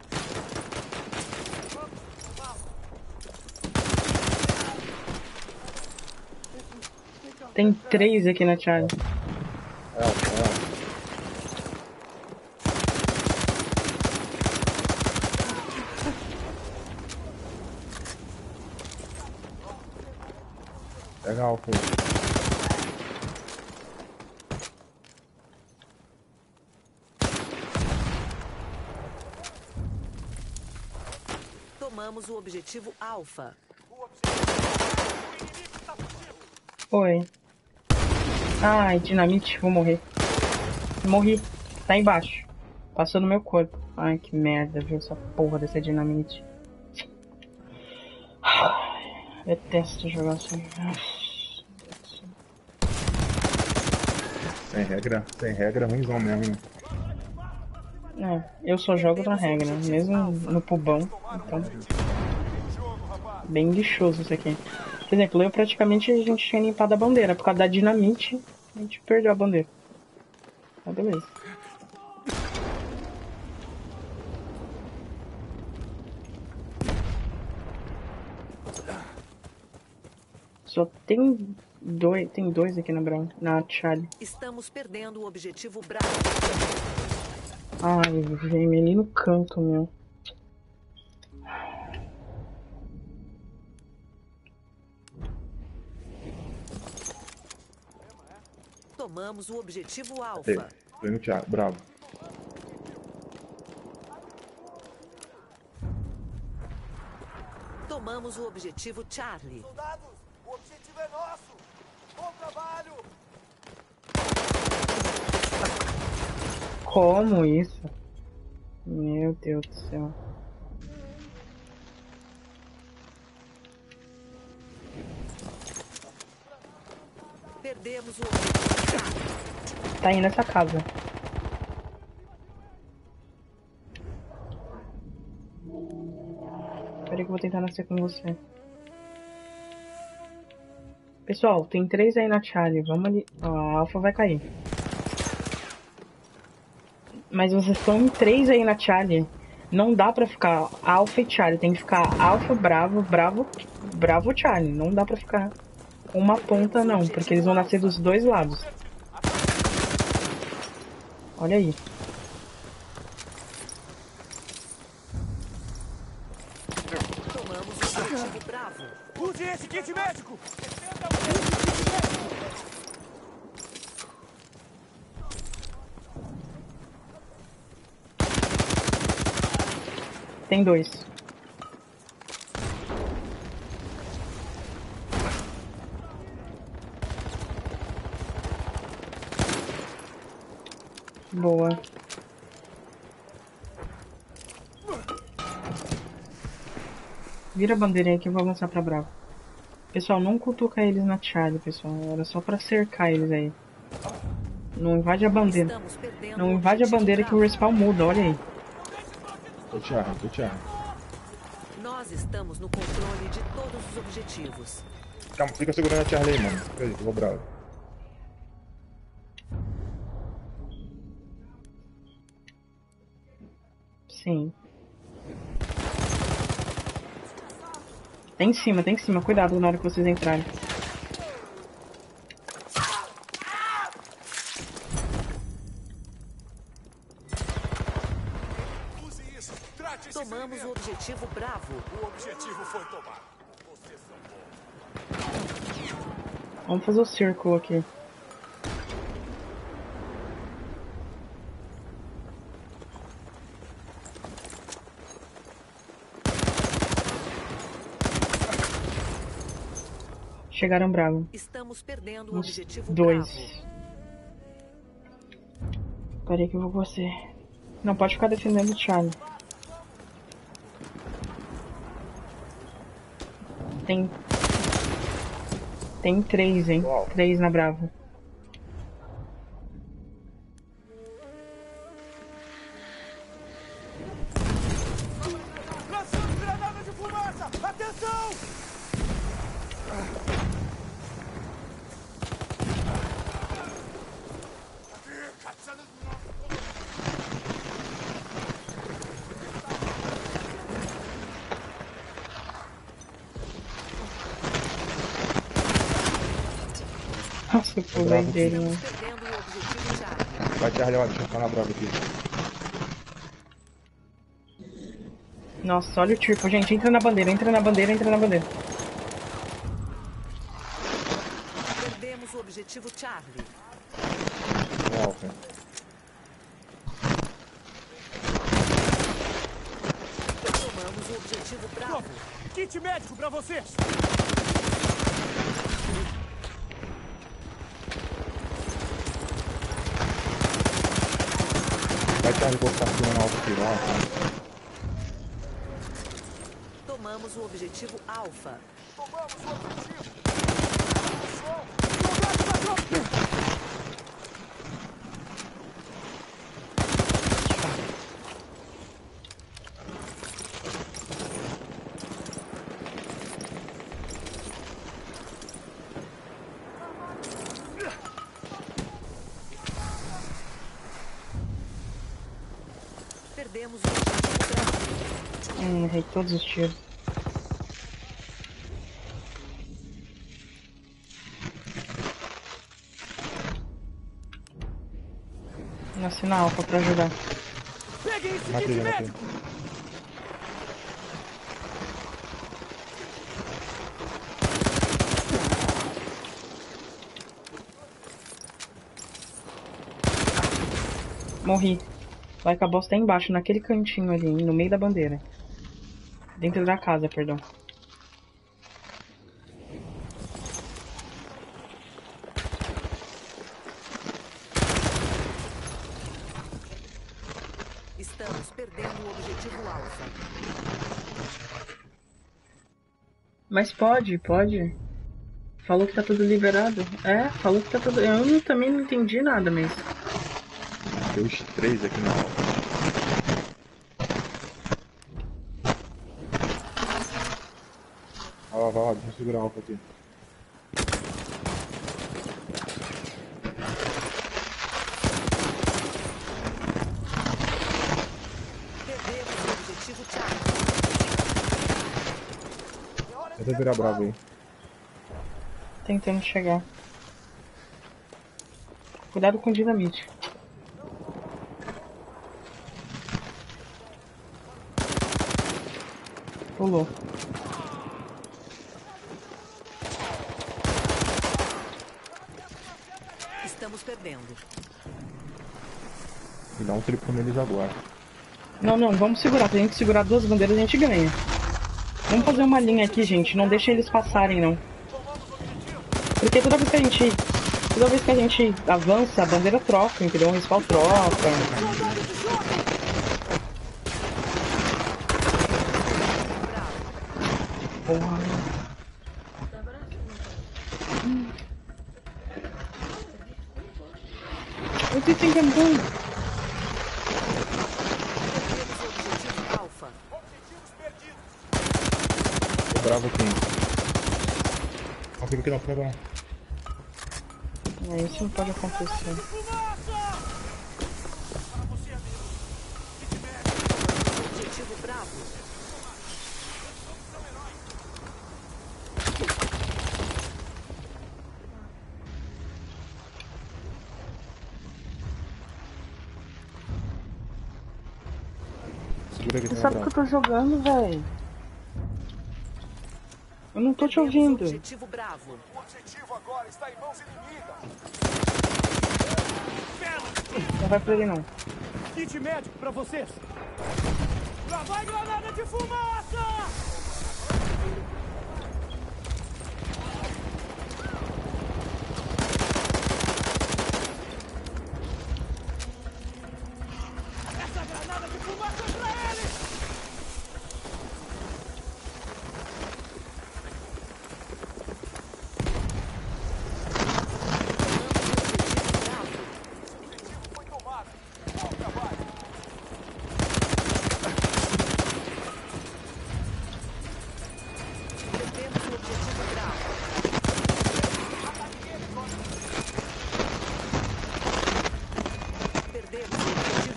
Tem três aqui na Charlie. É, é. Pega a alfa aí. Tomamos o objetivo Alfa. Oi. Ai, dinamite, vou morrer. Morri. Tá embaixo. Passou no meu corpo. Ai, que merda, viu essa porra dessa dinamite. Detesto jogar assim. Sem regra, sem regra, ruimzão mesmo, né? É, eu só jogo na regra, mesmo no pubão. Então, bem lixoso isso aqui. Por exemplo, eu praticamente a gente tinha limpado a bandeira. Por causa da dinamite, a gente perdeu a bandeira. Tá, beleza. Só tem dois, tem dois aqui na Brown, na Charlie. Estamos perdendo o objetivo Bravo. Ai, vem ali no canto, meu. Tomamos o objetivo Ei, Alfa. vem no Thiago, bravo. Tomamos o objetivo Charlie. Soldados, o objetivo é nosso. Bom trabalho. Como isso? Meu Deus do céu. Perdemos o objetivo Charlie. Tá aí nessa casa. Peraí que eu vou tentar nascer com você. Pessoal, tem três aí na Charlie. Vamos ali. Ó, a Alpha vai cair. Mas vocês estão em três aí na Charlie. Não dá pra ficar Alpha e Charlie. Tem que ficar Alpha, Bravo, Bravo, Bravo, Charlie. Não dá pra ficar uma ponta não, porque eles vão nascer dos dois lados. Olha aí. Tomamos o objetivo Bravo. Use esse kit médico. Tem dois. Boa. Vira a bandeirinha que eu vou avançar pra Bravo. Pessoal, não cutuca eles na Charlie, pessoal. Era só pra cercar eles aí. Não invade a bandeira. Estamos perdendo Não o invade a objetivo bandeira que o Bravo. respawn muda, olha aí. Tô Thiago, tô Thiago. Nós estamos no controle de todos os objetivos. Calma, fica segurando a Charlie aí, mano. Fica aí, que eu vou bravo. Sim. Tem em cima, tem em cima. Cuidado na hora que vocês entrarem. Use isso. Trate esse Tomamos o ferimento. objetivo Bravo. O objetivo foi tomado. Vocês são bons. Vamos fazer o círculo aqui. Chegaram Bravo. Estamos perdendo o Uns objetivo dois. Bravo. Peraí que eu vou com você. Não pode ficar defendendo o Charlie. Tem. Tem três, hein? Uau. Três na Bravo. Atenção! Nossa, eu pulei dele, né? Perdendo o objetivo Charlie. Vai, Charlie, ó, deixa eu ficar na brava aqui. Nossa, olha o tipo, gente. Entra na bandeira, entra na bandeira, entra na bandeira. Perdemos o objetivo Charlie. É, Alfa. Tomamos o objetivo Bravo. Pronto. Kit médico pra vocês. Vai, Charlie, vou ficar filmando Alfa aqui, ó. Tomamos o objetivo Alfa. Tomamos o objetivo. Soldados da tropa. Perdemos o objetivo Bravo. Hum, errei todos os tiros. Nasci na Alfa pra ajudar. Peguem esse Matei, kit matei. médico. Morri. Vai que a bosta tá embaixo, naquele cantinho ali, no meio da bandeira. Dentro da casa, perdão. Estamos perdendo o objetivo Alfa. Mas pode, pode. Falou que tá tudo liberado. É, falou que tá tudo... Eu não- também não entendi nada, mas... Tem os três aqui na Alfa. Ó, vai lá, deixa eu segurar a Alfa aqui. Perdemos o objetivo Charlie. Tenta virar bravo aí. Tentando chegar. Cuidado com dinamite. Pulou. Estamos perdendo. E dá um triplo neles agora. Não, não, vamos segurar. Se a gente segurar duas bandeiras, a gente ganha. Vamos fazer uma linha aqui, gente. Não deixa eles passarem, não. Porque toda vez que a gente... Toda vez que a gente avança, a bandeira troca, entendeu? O respawn troca. Porra. Hum. Eu tô tentando. Perdemos o objetivo Alfa. Tô bravo aqui. Não fica aqui não, fica não. É, isso não pode acontecer. Objetivo Bravo. Segura aqui, Você tem sabe uma que eu tô jogando, velho? Eu não tô te Perdemos o ouvindo. objetivo Bravo. O objetivo agora está em mãos inimigas. Não vai pra ele, não. Kit médico pra vocês. Lá vai granada de fumaça! Essa granada de fumaça é pra ele! Foi tomado. Bom trabalho.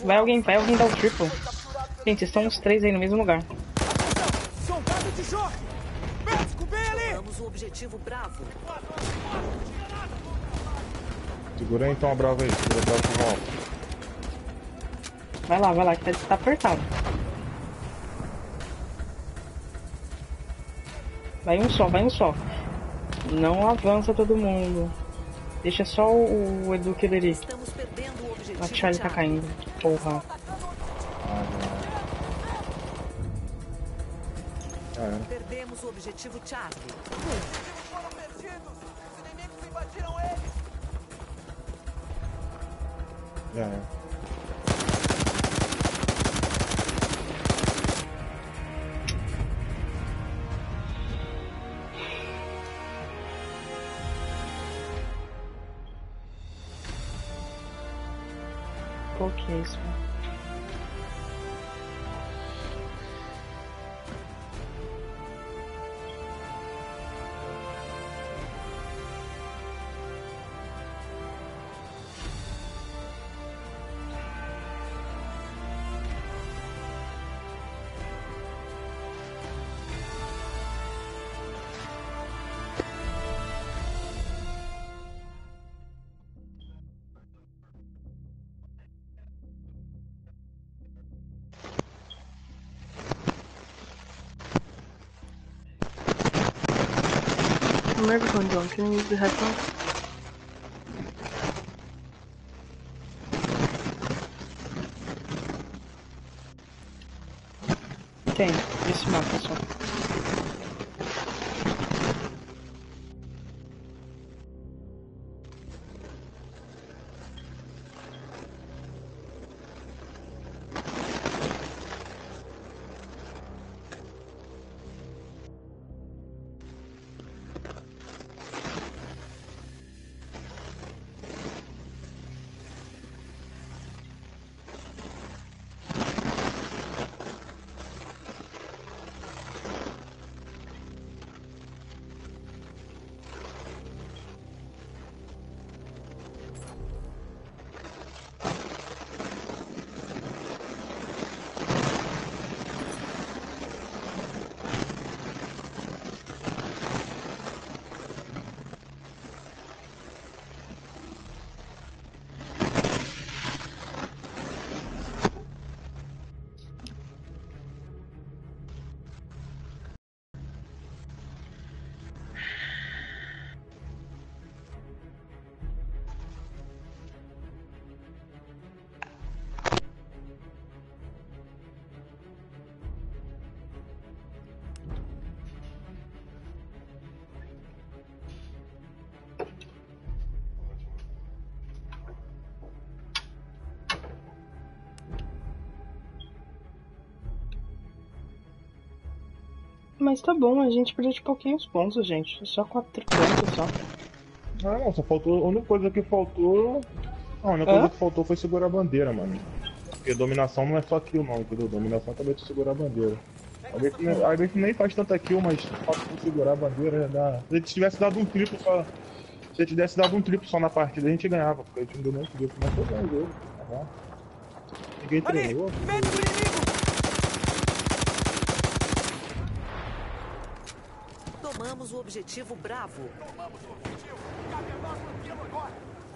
Vai alguém, vai alguém dar o triple. Gente, estão os três aí no mesmo lugar. Soldado de choque! Médico, bem ali! Vamos o objetivo Bravo. Segura aí então a Brava aí. Segura a Brava pro alto. Vai lá, vai lá, que tá, tá apertado. Vai um só, vai um só. Não avança todo mundo. Deixa só o, o Edu querer. Estamos perdendo o objetivo A Charlie tá caindo. Porra. Ah, é. Perdemos o objetivo Charlie. Foram perdidos! Os inimigos invadiram eles! Já é. Qual que é isso? Microphone, John. Can you use the headphones? Tem, esse mapa só. Mas tá bom, a gente perdeu de pouquinhos pontos, gente. Só quatro pontos só. Ah, não, só faltou. A única coisa que faltou. Não, a única coisa Hã? que faltou foi segurar a bandeira, mano. Porque dominação não é só kill, não, entendeu? Dominação também é de segurar a bandeira. Às vezes, nem- às vezes nem faz tanta kill, mas falta de segurar a bandeira dá. Se a gente tivesse dado um triplo só. Se a gente tivesse dado um triplo só na partida, a gente ganhava, porque a gente não deu nem triplo, mas foi bem o jogo. Tá bom. Ninguém Ali! treinou. Médico inimigo! Tomamos o objetivo Bravo. Tomamos o objetivo! Cabe a nós mantê-lo agora!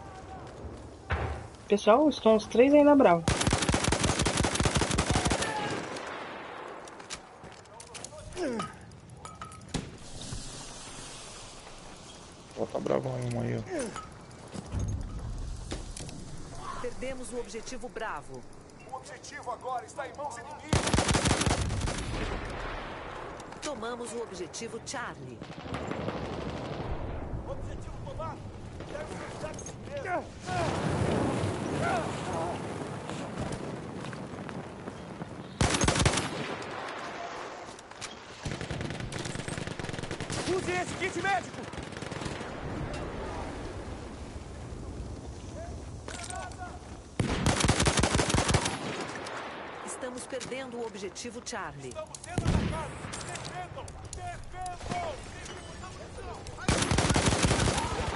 Pessoal, estão os três aí na Brava. Ó, tá bravão aí, um aí, ó. Perdemos o objetivo Bravo. O objetivo agora está em mãos inimigas! Tomamos o objetivo Charlie. Objetivo tomado! Deve ser certo mesmo! Use esse kit médico! Estamos perdendo o objetivo Charlie. Estamos sendo atacados! Defendam! Defendam!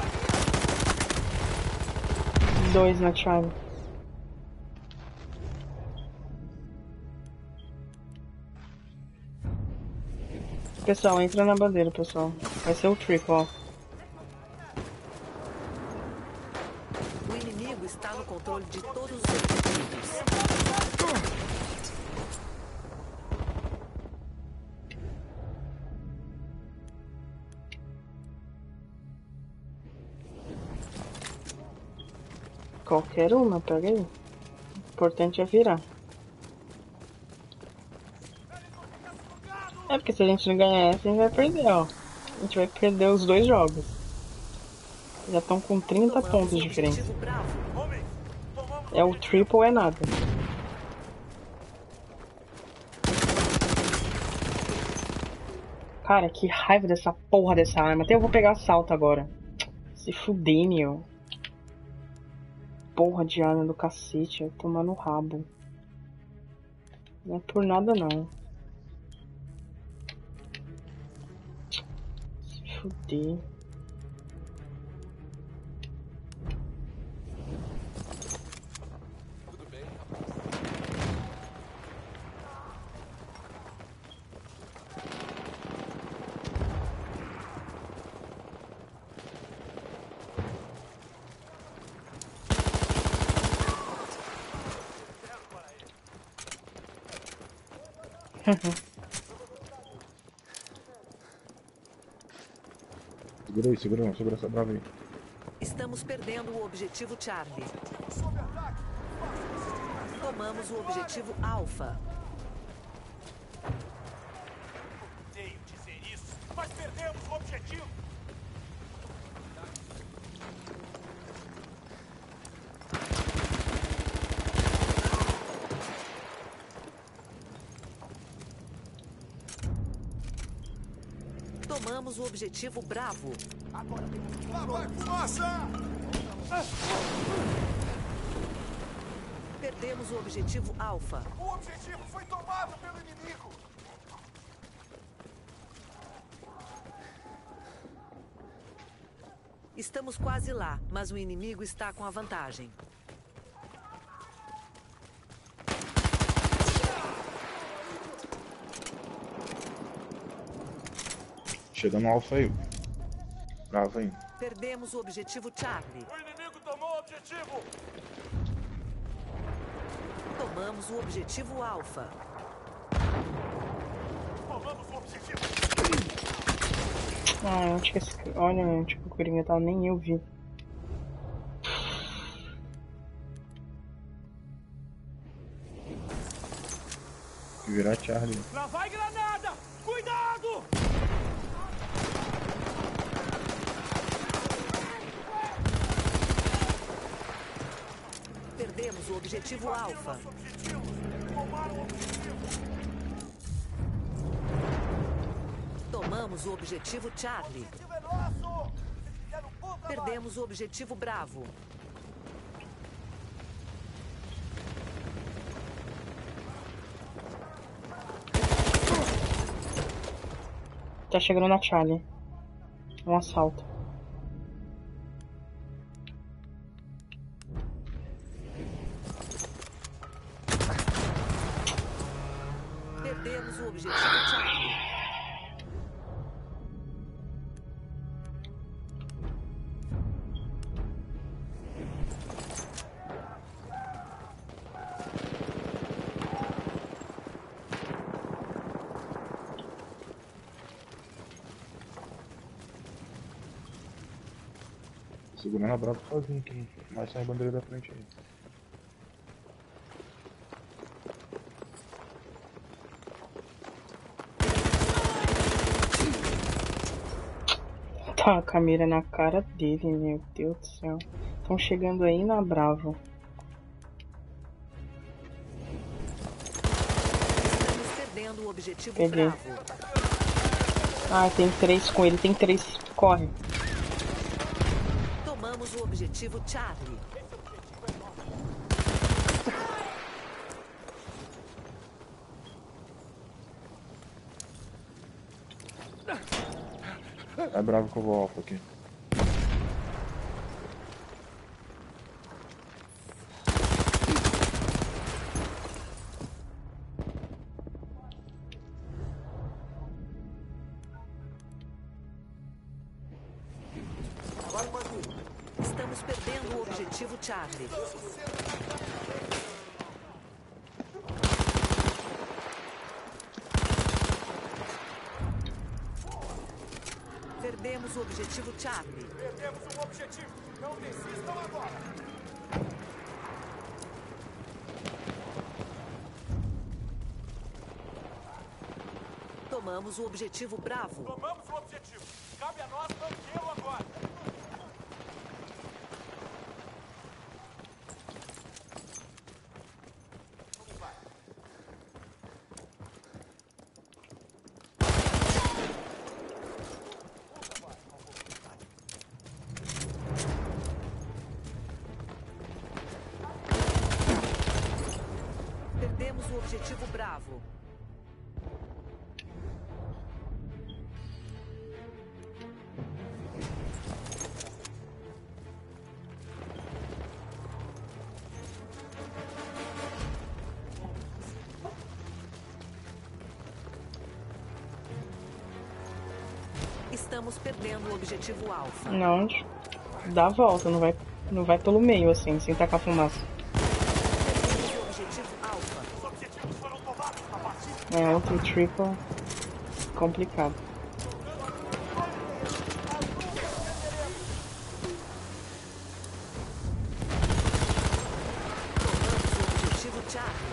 Dois na Charlie. Pessoal, entra na bandeira, pessoal. Vai ser o triple, ó. O inimigo está no controle de todos os objetivos. Qualquer uma, pega aí. O importante é virar. É porque se a gente não ganhar essa, a gente vai perder, ó. A gente vai perder os dois jogos. Já estão com trinta Tomamos pontos o de diferença. objetivo Bravo. Homens, tomamos É o triple é nada. Cara, que raiva dessa porra dessa arma. Até eu vou pegar assalto agora. Se fuder, meu. Porra de arma do cacete. Vai tomar no rabo. Não é por nada, não. Se fuder. Segura aí, segura, segura essa brava aí. Estamos perdendo o objetivo Charlie. Tomamos o objetivo Alpha. odeio dizer isso, mas perdemos o objetivo. Tomamos o objetivo Bravo. Agora temos que... Lá vai fumaça! Perdemos o objetivo Alpha. O objetivo foi tomado pelo inimigo. Estamos quase lá, mas o inimigo está com a vantagem. Chegando no alfa aí. Bravo aí. Perdemos o objetivo Charlie. O inimigo tomou o objetivo. Tomamos o objetivo Alpha. Tomamos o objetivo. Ah, onde que esse... Olha, onde que o Coringa tá, nem eu vi. Virar Charlie. Lá vai granada! Cuidado! Perdemos o objetivo Alpha. Nosso objetivo. Tomaram o objetivo. Tomamos o objetivo Charlie. O objetivo é nosso. Vocês fizeram um bom trabalho. Perdemos o objetivo Bravo. Tá chegando na Charlie. Um assalto. Perdemos o objetivo Charlie. Segurando a brava sozinho aqui. Mas sai a bandeira da frente aí. Tá com a mira na cara dele, meu Deus do céu. Estão chegando aí na Bravo. Estamos perdendo o objetivo Peguei. Bravo. Ah, tem três com ele, tem três. Corre. Tomamos o objetivo Charlie. É bravo que eu vou alfa aqui. objetivo Charlie. Perdemos o objetivo Charlie. Perdemos um objetivo. Não desistam agora. Tomamos o objetivo Bravo. Tomamos o objetivo. Cabe a nós mantê-lo agora. Como vai? Perdemos o objetivo Bravo. Estamos perdendo o objetivo Alfa. Não, dá a volta, não vai, não vai pelo meio assim, sem tacar fumaça. Perdemos o objetivo Alfa. Os objetivos foram tomados na partida. É outro triple complicado. Tomamos o objetivo Charlie.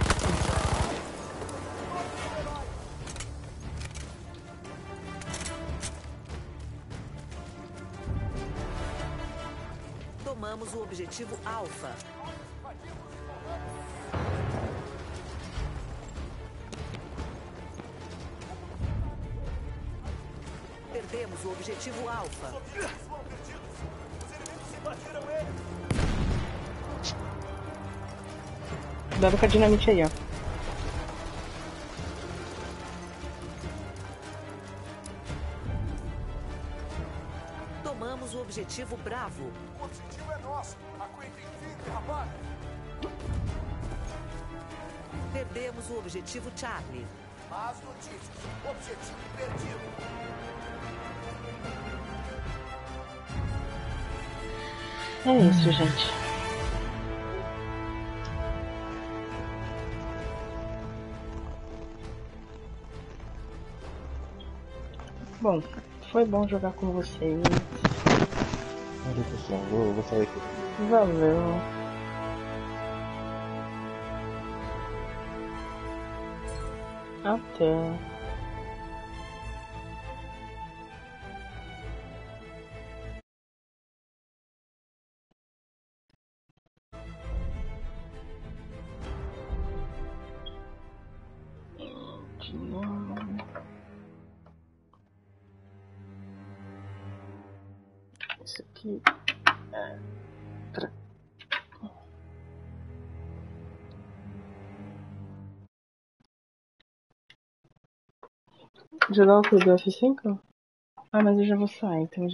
Tomamos o objetivo Alfa. Perdemos o objetivo Alfa. Os objetivos foram perdidos. Os inimigos invadiram ele. Cuidado com a dinamite aí, ó. Tomamos o objetivo Bravo. O objetivo é nosso. Aguentem firme, rapaz. Perdemos o objetivo Charlie. Más notícias. Objetivo perdido. É isso, gente. Bom, foi bom jogar com vocês. Valeu, pessoal. Vou, vou sair aqui. Valeu. Até. De novo. Isso aqui é pra... Jogar o que do F cinco? Ah, mas eu já vou sair, então já